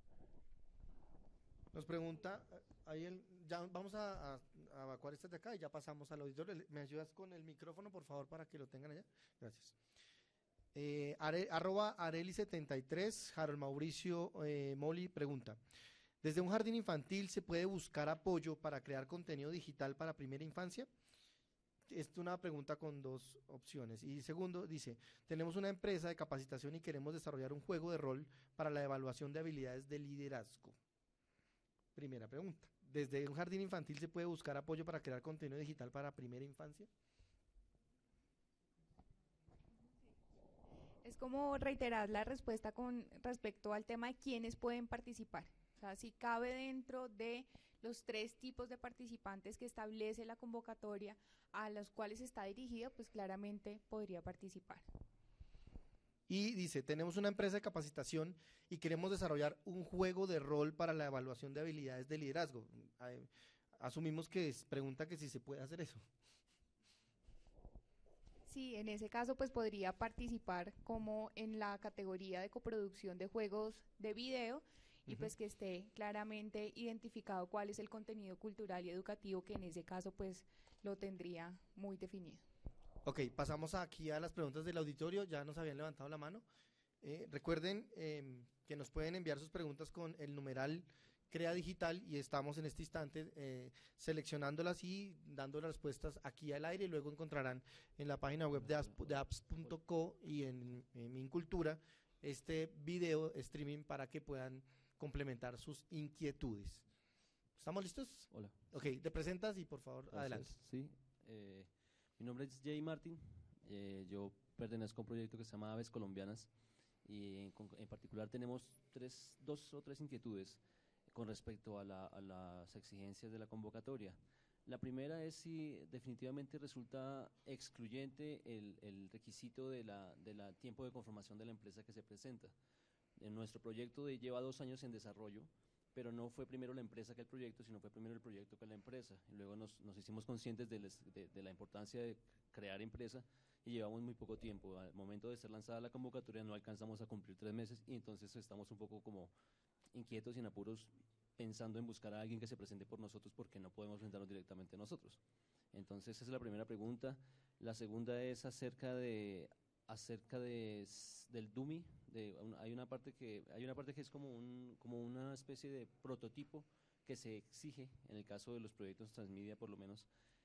S1: Nos pregunta, ahí el, ya vamos a, a, a evacuar este de acá y ya pasamos al auditorio. ¿Me ayudas con el micrófono, por favor, para que lo tengan allá? Gracias. Eh, are, arroba Areli setenta y tres, Harold Mauricio eh, Moli pregunta, ¿desde un jardín infantil se puede buscar apoyo para crear contenido digital para primera infancia? Es una pregunta con dos opciones. Y segundo, dice, tenemos una empresa de capacitación y queremos desarrollar un juego de rol para la evaluación de habilidades de liderazgo. Primera pregunta, ¿desde un jardín infantil se puede buscar apoyo para crear contenido digital para primera infancia?
S2: Es como reiterar la respuesta con respecto al tema de quiénes pueden participar. O sea, si cabe dentro de los tres tipos de participantes que establece la convocatoria a los cuales está dirigida, pues claramente podría participar.
S1: Y dice, tenemos una empresa de capacitación y queremos desarrollar un juego de rol para la evaluación de habilidades de liderazgo. Asumimos que es, pregunta que si se puede hacer eso.
S2: Sí, en ese caso pues podría participar como en la categoría de coproducción de juegos de video y uh-huh. pues que esté claramente identificado cuál es el contenido cultural y educativo que en ese caso pues lo tendría muy definido.
S1: Ok, pasamos aquí a las preguntas del auditorio, ya nos habían levantado la mano. Eh, recuerden eh, que nos pueden enviar sus preguntas con el numeral Crea Digital y estamos en este instante eh, seleccionándolas y dando las respuestas aquí al aire y luego encontrarán en la página web de apps punto co y en, en Mincultura este video streaming para que puedan complementar sus inquietudes. ¿Estamos listos?
S12: Hola.
S1: Ok, te presentas y por favor,
S12: Gracias.
S1: Adelante.
S12: Sí, eh, mi nombre es Jay Martin, eh, yo pertenezco a un proyecto que se llama Aves Colombianas y en, en particular tenemos tres, dos o tres inquietudes con respecto a, la, a las exigencias de la convocatoria. La primera es si definitivamente resulta excluyente el, el requisito de la, de la tiempo de conformación de la empresa que se presenta. En nuestro proyecto de, lleva dos años en desarrollo, pero no fue primero la empresa que el proyecto, sino fue primero el proyecto que la empresa. Y luego nos, nos hicimos conscientes de, les, de, de la importancia de crear empresa y llevamos muy poco tiempo. Al momento de ser lanzada la convocatoria no alcanzamos a cumplir tres meses y entonces estamos un poco como inquietos y en apuros pensando en buscar a alguien que se presente por nosotros porque no podemos presentarnos directamente nosotros. Entonces esa es la primera pregunta. La segunda es acerca de acerca de del dummy, de un, hay una parte que hay una parte que es como un como una especie de prototipo que se exige en el caso de los proyectos transmedia por lo menos,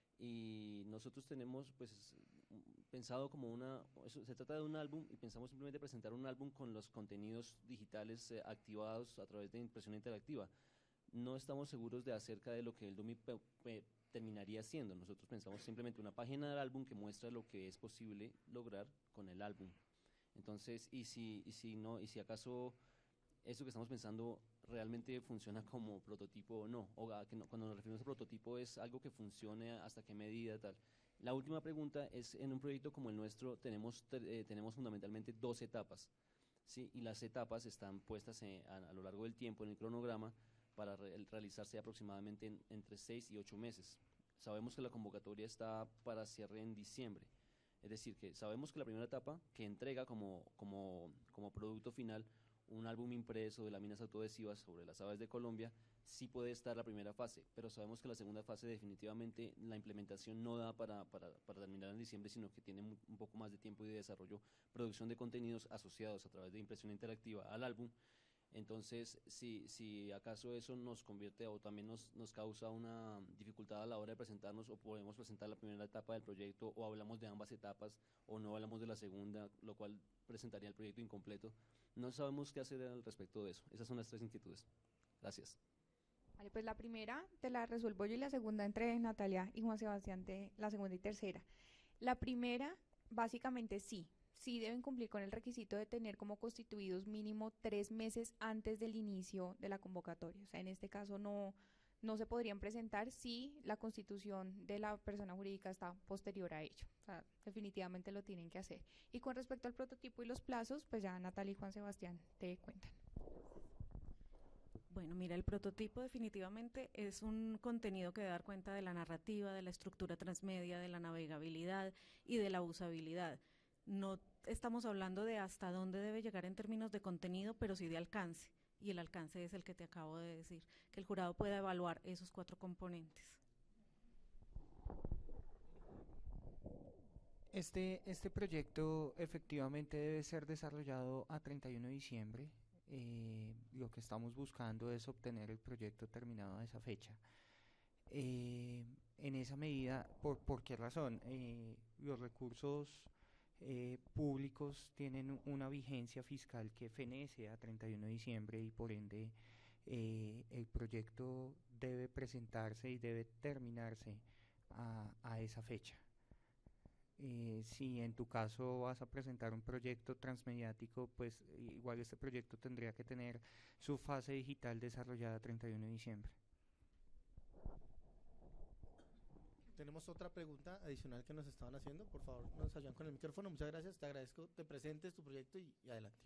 S12: y nosotros tenemos pues pensado como una eso, se trata de un álbum y pensamos simplemente presentar un álbum con los contenidos digitales eh, activados a través de impresión interactiva. No estamos seguros de acerca de lo que el dummy pe, pe, terminaría siendo. Nosotros pensamos simplemente una página del álbum que muestra lo que es posible lograr con el álbum. Entonces, y si, y si no, y si acaso eso que estamos pensando realmente funciona como prototipo o no, o a, que no, cuando nos referimos a prototipo es algo que funcione hasta qué medida tal. La última pregunta es, en un proyecto como el nuestro tenemos, eh, tenemos fundamentalmente dos etapas, ¿sí? Y las etapas están puestas en, a, a lo largo del tiempo en el cronograma para re realizarse aproximadamente en, entre seis y ocho meses. Sabemos que la convocatoria está para cierre en diciembre, es decir, que sabemos que la primera etapa, que entrega como, como, como producto final un álbum impreso de láminas autoadhesivas sobre las aves de Colombia, sí puede estar la primera fase, pero sabemos que la segunda fase definitivamente la implementación no da para, para, para terminar en diciembre, sino que tiene un poco más de tiempo y de desarrollo, producción de contenidos asociados a través de impresión interactiva al álbum. Entonces, si, si acaso eso nos convierte o también nos, nos causa una dificultad a la hora de presentarnos, o podemos presentar la primera etapa del proyecto, o hablamos de ambas etapas, o no hablamos de la segunda, lo cual presentaría el proyecto incompleto. No sabemos qué hacer al respecto de eso. Esas son las tres inquietudes. Gracias.
S2: Vale, pues la primera te la resuelvo yo y la segunda entre Natalia y Juan Sebastián de la segunda y tercera. La primera, básicamente sí. Sí deben cumplir con el requisito de tener como constituidos mínimo tres meses antes del inicio de la convocatoria. O sea, en este caso no, no se podrían presentar si la constitución de la persona jurídica está posterior a ello. O sea, definitivamente lo tienen que hacer. Y con respecto al prototipo y los plazos, pues ya Natalia y Juan Sebastián te cuentan.
S8: Bueno, mira, el prototipo definitivamente es un contenido que debe dar cuenta de la narrativa, de la estructura transmedia, de la navegabilidad y de la usabilidad. No estamos hablando de hasta dónde debe llegar en términos de contenido, pero sí de alcance. Y el alcance es el que te acabo de decir, que el jurado pueda evaluar esos cuatro componentes.
S10: Este, este proyecto efectivamente debe ser desarrollado a treinta y uno de diciembre. Eh, lo que estamos buscando es obtener el proyecto terminado a esa fecha. Eh, en esa medida, ¿por, por qué razón? Eh, los recursos eh, públicos tienen una vigencia fiscal que fenece a treinta y uno de diciembre y por ende eh, el proyecto debe presentarse y debe terminarse a, a esa fecha. Eh, si en tu caso vas a presentar un proyecto transmediático, pues igual este proyecto tendría que tener su fase digital desarrollada treinta y uno de diciembre.
S1: Tenemos otra pregunta adicional que nos estaban haciendo. Por favor, nos ayudan con el micrófono. Muchas gracias, te agradezco. Te presentes tu proyecto y, y adelante.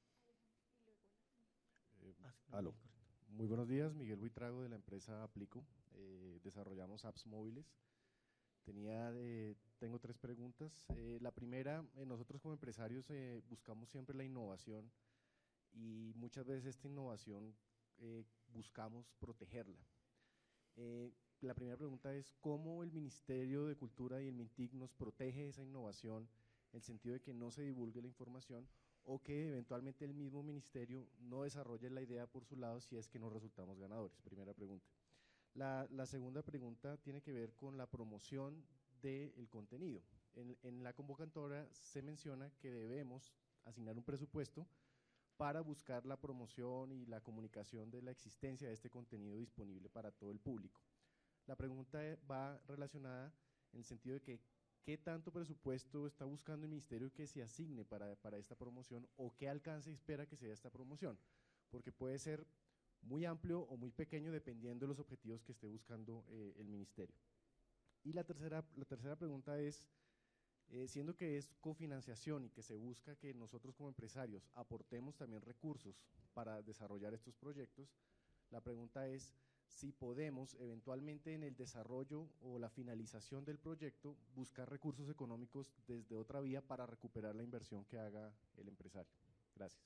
S13: Eh, ah, sí, aló. Muy buenos días, Miguel Buitrago de la empresa Aplico. Eh, desarrollamos apps móviles. Tenía, eh, tengo tres preguntas. Eh, la primera, eh, nosotros como empresarios eh, buscamos siempre la innovación y muchas veces esta innovación eh, buscamos protegerla. Eh, la primera pregunta es, ¿cómo el Ministerio de Cultura y el MINTIC nos protege esa innovación en el sentido de que no se divulgue la información o que eventualmente el mismo ministerio no desarrolle la idea por su lado si es que no resultamos ganadores? Primera pregunta. La, la segunda pregunta tiene que ver con la promoción del contenido. En, en la convocatoria se menciona que debemos asignar un presupuesto para buscar la promoción y la comunicación de la existencia de este contenido disponible para todo el público. La pregunta va relacionada en el sentido de que qué tanto presupuesto está buscando el ministerio que se asigne para, para esta promoción o qué alcance espera que sea esta promoción, porque puede ser muy amplio o muy pequeño dependiendo de los objetivos que esté buscando eh, el ministerio. Y la tercera, la tercera pregunta es, eh, siendo que es cofinanciación y que se busca que nosotros como empresarios aportemos también recursos para desarrollar estos proyectos, la pregunta es si podemos eventualmente en el desarrollo o la finalización del proyecto buscar recursos económicos desde otra vía para recuperar la inversión que haga el empresario. Gracias.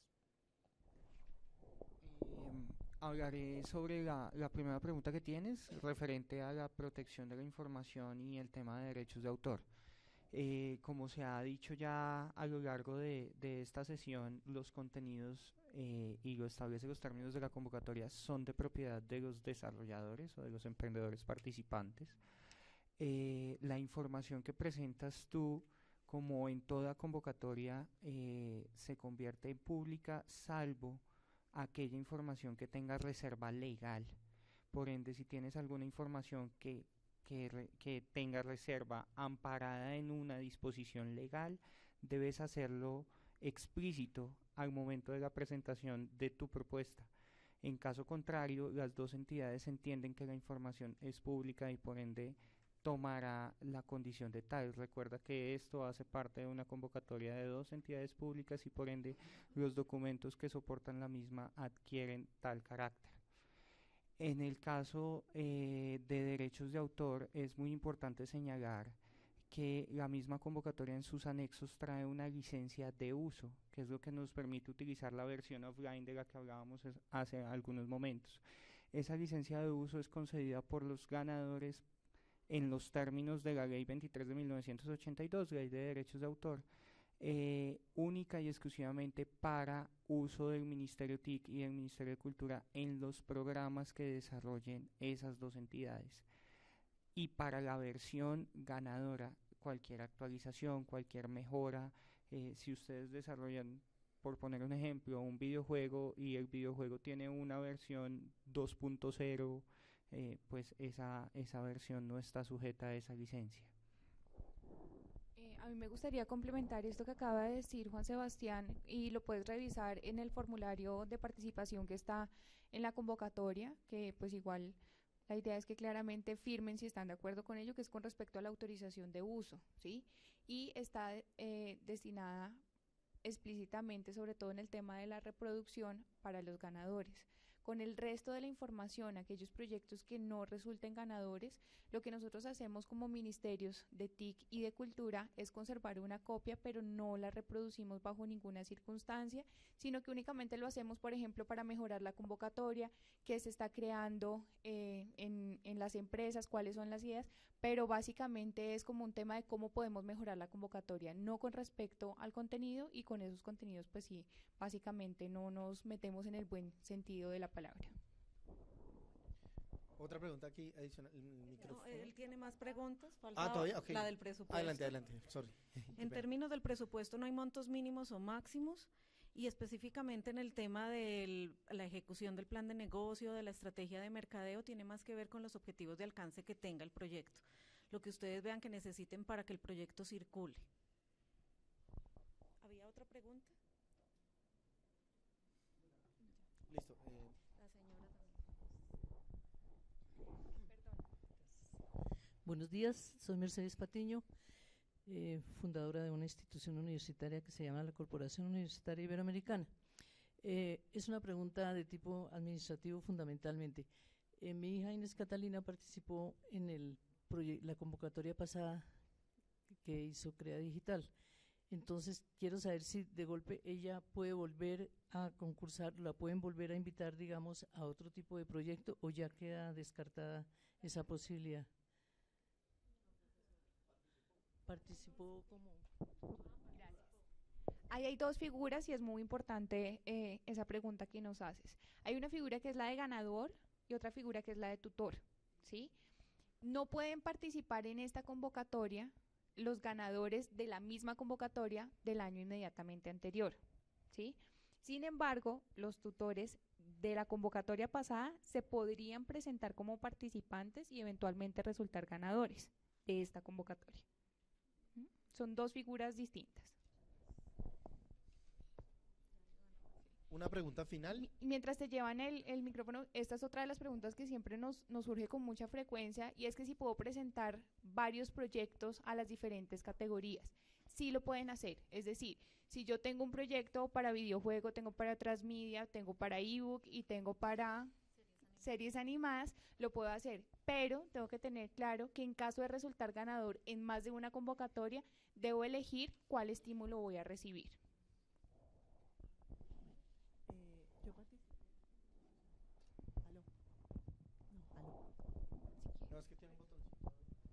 S10: Eh, hablaré sobre la, la primera pregunta que tienes, referente a la protección de la información y el tema de derechos de autor. Eh, como se ha dicho ya a lo largo de, de esta sesión, los contenidos eh, y lo establece los términos de la convocatoria son de propiedad de los desarrolladores o de los emprendedores participantes. Eh, la información que presentas tú, como en toda convocatoria, eh, se convierte en pública, salvo aquella información que tenga reserva legal. Por ende, si tienes alguna información que Que, re, que tenga reserva amparada en una disposición legal, debes hacerlo explícito al momento de la presentación de tu propuesta. En caso contrario, las dos entidades entienden que la información es pública y por ende tomará la condición de tal. Recuerda que esto hace parte de una convocatoria de dos entidades públicas y por ende los documentos que soportan la misma adquieren tal carácter. En el caso eh, de derechos de autor es muy importante señalar que la misma convocatoria en sus anexos trae una licencia de uso, que es lo que nos permite utilizar la versión offline de la que hablábamos hace algunos momentos. Esa licencia de uso es concedida por los ganadores en los términos de la Ley veintitrés de mil novecientos ochenta y dos, Ley de Derechos de Autor, Eh, única y exclusivamente para uso del Ministerio T I C y del Ministerio de Cultura en los programas que desarrollen esas dos entidades. Y para la versión ganadora, cualquier actualización, cualquier mejora, eh, si ustedes desarrollan, por poner un ejemplo, un videojuego y el videojuego tiene una versión dos punto cero, eh, pues esa, esa versión no está sujeta a esa licencia.
S2: A mí me gustaría complementar esto que acaba de decir Juan Sebastián y lo puedes revisar en el formulario de participación que está en la convocatoria, que pues igual La idea es que claramente firmen si están de acuerdo con ello, que es con respecto a la autorización de uso, ¿sí? Y está eh, destinada explícitamente, sobre todo en el tema de la reproducción, para los ganadores. Con el resto de la información, aquellos proyectos que no resulten ganadores, lo que nosotros hacemos como ministerios de T I C y de Cultura es conservar una copia, pero no la reproducimos bajo ninguna circunstancia, sino que únicamente lo hacemos, por ejemplo, para mejorar la convocatoria que se está creando eh, en, en las empresas, cuáles son las ideas, pero básicamente es como un tema de cómo podemos mejorar la convocatoria, no con respecto al contenido, y con esos contenidos pues sí, básicamente no nos metemos en el buen sentido de la palabra.
S1: Otra pregunta aquí adicional. El micrófono.
S8: No, él tiene más preguntas. Falta
S1: Ah, todavía, okay.
S8: La del presupuesto.
S1: Adelante, adelante, sorry.
S8: En términos del presupuesto no hay montos mínimos o máximos, y específicamente en el tema de la ejecución del plan de negocio, de la estrategia de mercadeo, tiene más que ver con los objetivos de alcance que tenga el proyecto, lo que ustedes vean que necesiten para que el proyecto circule. ¿Había otra pregunta?
S1: Listo. Eh.
S8: La señora
S14: Buenos días, soy Mercedes Patiño, eh, fundadora de una institución universitaria que se llama la Corporación Universitaria Iberoamericana. Eh, es una pregunta de tipo administrativo fundamentalmente. Eh, mi hija Inés Catalina participó en el la convocatoria pasada que hizo Crea Digital. Entonces, quiero saber si de golpe ella puede volver a concursar, la pueden volver a invitar, digamos, a otro tipo de proyecto, o ya queda descartada esa posibilidad. Participó como...
S2: Gracias. Ahí hay dos figuras y es muy importante eh, esa pregunta que nos haces. Hay una figura que es la de ganador y otra figura que es la de tutor, ¿sí? No pueden participar en esta convocatoria los ganadores de la misma convocatoria del año inmediatamente anterior, ¿sí? Sin embargo, los tutores de la convocatoria pasada se podrían presentar como participantes y eventualmente resultar ganadores de esta convocatoria. ¿Mm? Son dos figuras distintas.
S1: Una pregunta final.
S2: Mientras te llevan el, el micrófono, esta es otra de las preguntas que siempre nos, nos surge con mucha frecuencia, y es que si puedo presentar varios proyectos a las diferentes categorías. Sí lo pueden hacer, es decir, si yo tengo un proyecto para videojuego, tengo para transmedia, tengo para ebook y tengo para series animadas, lo puedo hacer, pero tengo que tener claro que en caso de resultar ganador en más de una convocatoria, debo elegir cuál estímulo voy a recibir.
S1: No, es que tiene un botoncito.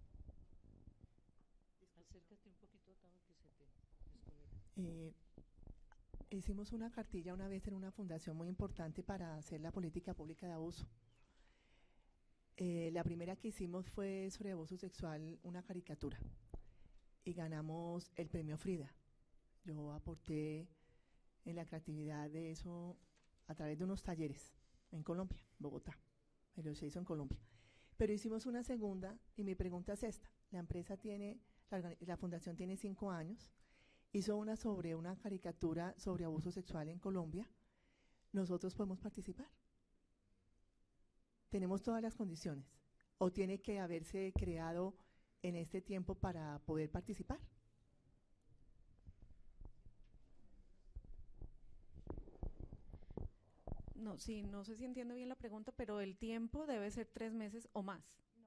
S14: Acércate un poquito acá que se te desconecta.
S9: Eh, hicimos una cartilla una vez en una fundación muy importante para hacer la política pública de abuso. Eh, la primera que hicimos fue sobre abuso sexual, una caricatura, y ganamos el premio Frida. Yo aporté en la creatividad de eso a través de unos talleres en Colombia, Bogotá, pero se hizo en Colombia. Pero hicimos una segunda, y mi pregunta es esta: la empresa tiene, la, la fundación tiene cinco años, hizo una sobre una caricatura sobre abuso sexual en Colombia. ¿Nosotros podemos participar? ¿Tenemos todas las condiciones? ¿O tiene que haberse creado en este tiempo para poder participar?
S8: No, sí, no sé si entiendo bien la pregunta, pero el tiempo debe ser tres meses o más.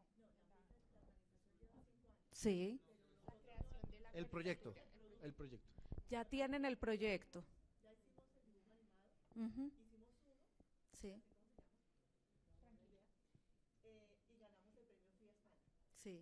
S8: Sí.
S1: El proyecto, el proyecto.
S8: Ya tienen el proyecto. Uh-huh. Sí. Sí.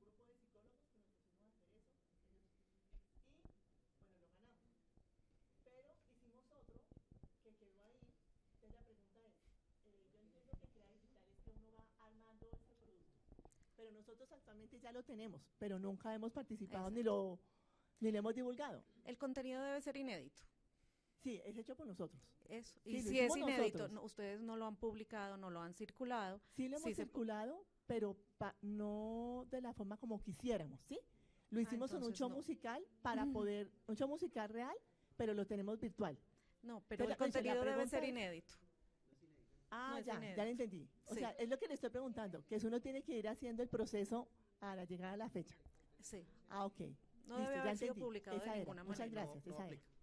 S9: Pero nosotros actualmente ya lo tenemos, pero nunca hemos participado ni lo, ni lo hemos divulgado.
S8: El contenido debe ser inédito.
S9: Sí, es hecho por nosotros.
S8: Eso.
S9: Sí,
S8: y
S9: lo
S8: si es
S9: hicimos
S8: inédito,
S9: nosotros.
S8: no, ustedes no lo han publicado, no lo han circulado.
S9: Sí lo hemos
S8: sí se-
S9: circulado, pero pa- no de la forma como quisiéramos, ¿sí? Lo hicimos en un
S8: entonces
S9: show
S8: no.
S9: musical para poder, un show musical real, pero lo tenemos virtual.
S8: No, pero el
S9: Entonces, la-
S8: contenido
S9: la
S8: debe ser
S9: pregunta es-
S8: inédito.
S11: Ah,
S9: No, ya,
S11: ya,
S9: ya lo entendí. O
S11: Sí.
S9: sea, es lo que le estoy preguntando, que uno tiene que ir haciendo el proceso a la llegada a la fecha.
S11: Sí.
S9: Ah, ok.
S11: No debe
S9: ya
S11: haber sido
S9: entendí.
S11: publicado de
S9: Esa era.
S11: ninguna
S9: Muchas
S11: manera.
S9: gracias,
S1: No, no
S9: esa era.
S1: aplica.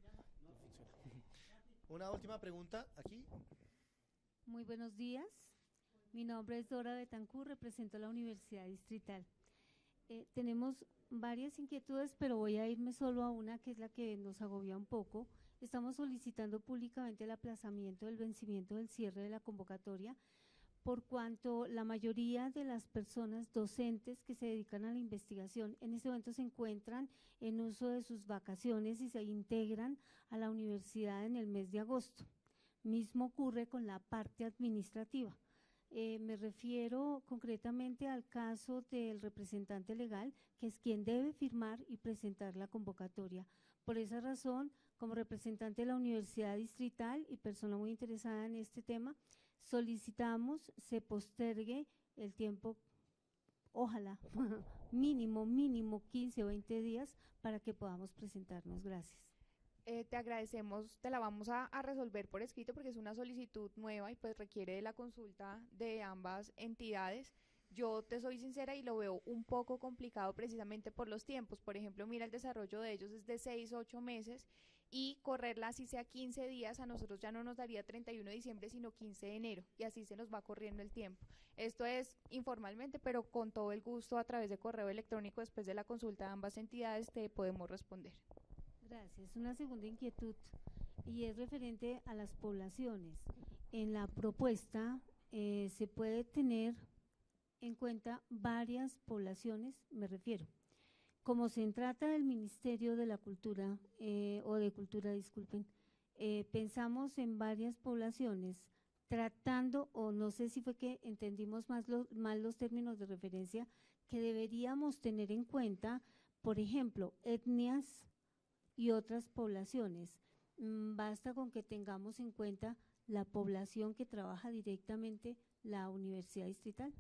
S1: Una última pregunta aquí.
S15: Muy buenos días. Mi nombre es Dora Betancur, represento a la Universidad Distrital. Eh, tenemos varias inquietudes, pero voy a irme solo a una que es la que nos agobia un poco. Estamos solicitando públicamente el aplazamiento del vencimiento del cierre de la convocatoria, por cuanto la mayoría de las personas docentes que se dedican a la investigación en este momento se encuentran en uso de sus vacaciones y se integran a la universidad en el mes de agosto. Mismo ocurre con la parte administrativa. Eh, me refiero concretamente al caso del representante legal, que es quien debe firmar y presentar la convocatoria. Por esa razón, como representante de la Universidad Distrital y persona muy interesada en este tema, solicitamos se postergue el tiempo, ojalá, mínimo, mínimo quince o veinte días para que podamos presentarnos. Gracias.
S2: Eh, te agradecemos, te la vamos a, a resolver por escrito porque es una solicitud nueva y pues requiere de la consulta de ambas entidades. Yo te soy sincera y lo veo un poco complicado precisamente por los tiempos. Por ejemplo, mira, el desarrollo de ellos es de seis, ocho meses y correrla así sea quince días, a nosotros ya no nos daría treinta y uno de diciembre, sino quince de enero, y así se nos va corriendo el tiempo. Esto es informalmente, pero con todo el gusto a través de correo electrónico después de la consulta de ambas entidades te podemos responder.
S15: Gracias. Una segunda inquietud y es referente a las poblaciones. En la propuesta eh, se puede tener en cuenta varias poblaciones, me refiero. Como se trata del Ministerio de la Cultura, eh, o de Cultura, disculpen, eh, pensamos en varias poblaciones, tratando, o no sé si fue que entendimos más lo, mal los términos de referencia, que deberíamos tener en cuenta, por ejemplo, etnias y otras poblaciones. Mm, basta con que tengamos en cuenta la población que trabaja directamente la Universidad Distrital.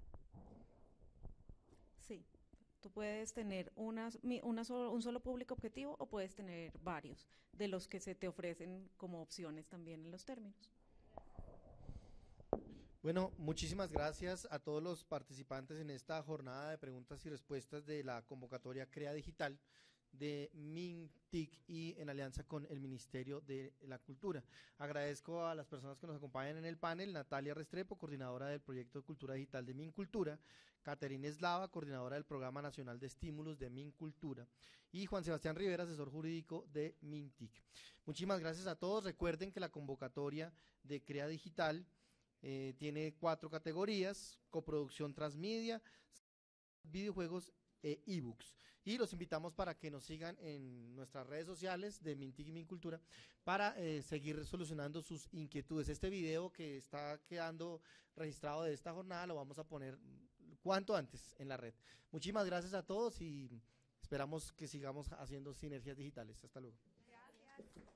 S8: Sí, tú puedes tener una, una solo, un solo público objetivo o puedes tener varios de los que se te ofrecen como opciones también en los términos.
S1: Bueno, muchísimas gracias a todos los participantes en esta jornada de preguntas y respuestas de la convocatoria CREA Digital de MINTIC y en alianza con el Ministerio de la Cultura. Agradezco a las personas que nos acompañan en el panel: Natalia Restrepo, coordinadora del proyecto de Cultura Digital de MINCultura; Caterina Eslava, coordinadora del Programa Nacional de Estímulos de MINCultura; y Juan Sebastián Rivera, asesor jurídico de MINTIC. Muchísimas gracias a todos. Recuerden que la convocatoria de CREA Digital eh, tiene cuatro categorías: coproducción transmedia, videojuegos e ebooks. Y los invitamos para que nos sigan en nuestras redes sociales de MINTIC y MINCultura para eh, seguir solucionando sus inquietudes. Este video que está quedando registrado de esta jornada lo vamos a poner cuanto antes en la red. Muchísimas gracias a todos y esperamos que sigamos haciendo sinergias digitales. Hasta luego.
S2: Gracias.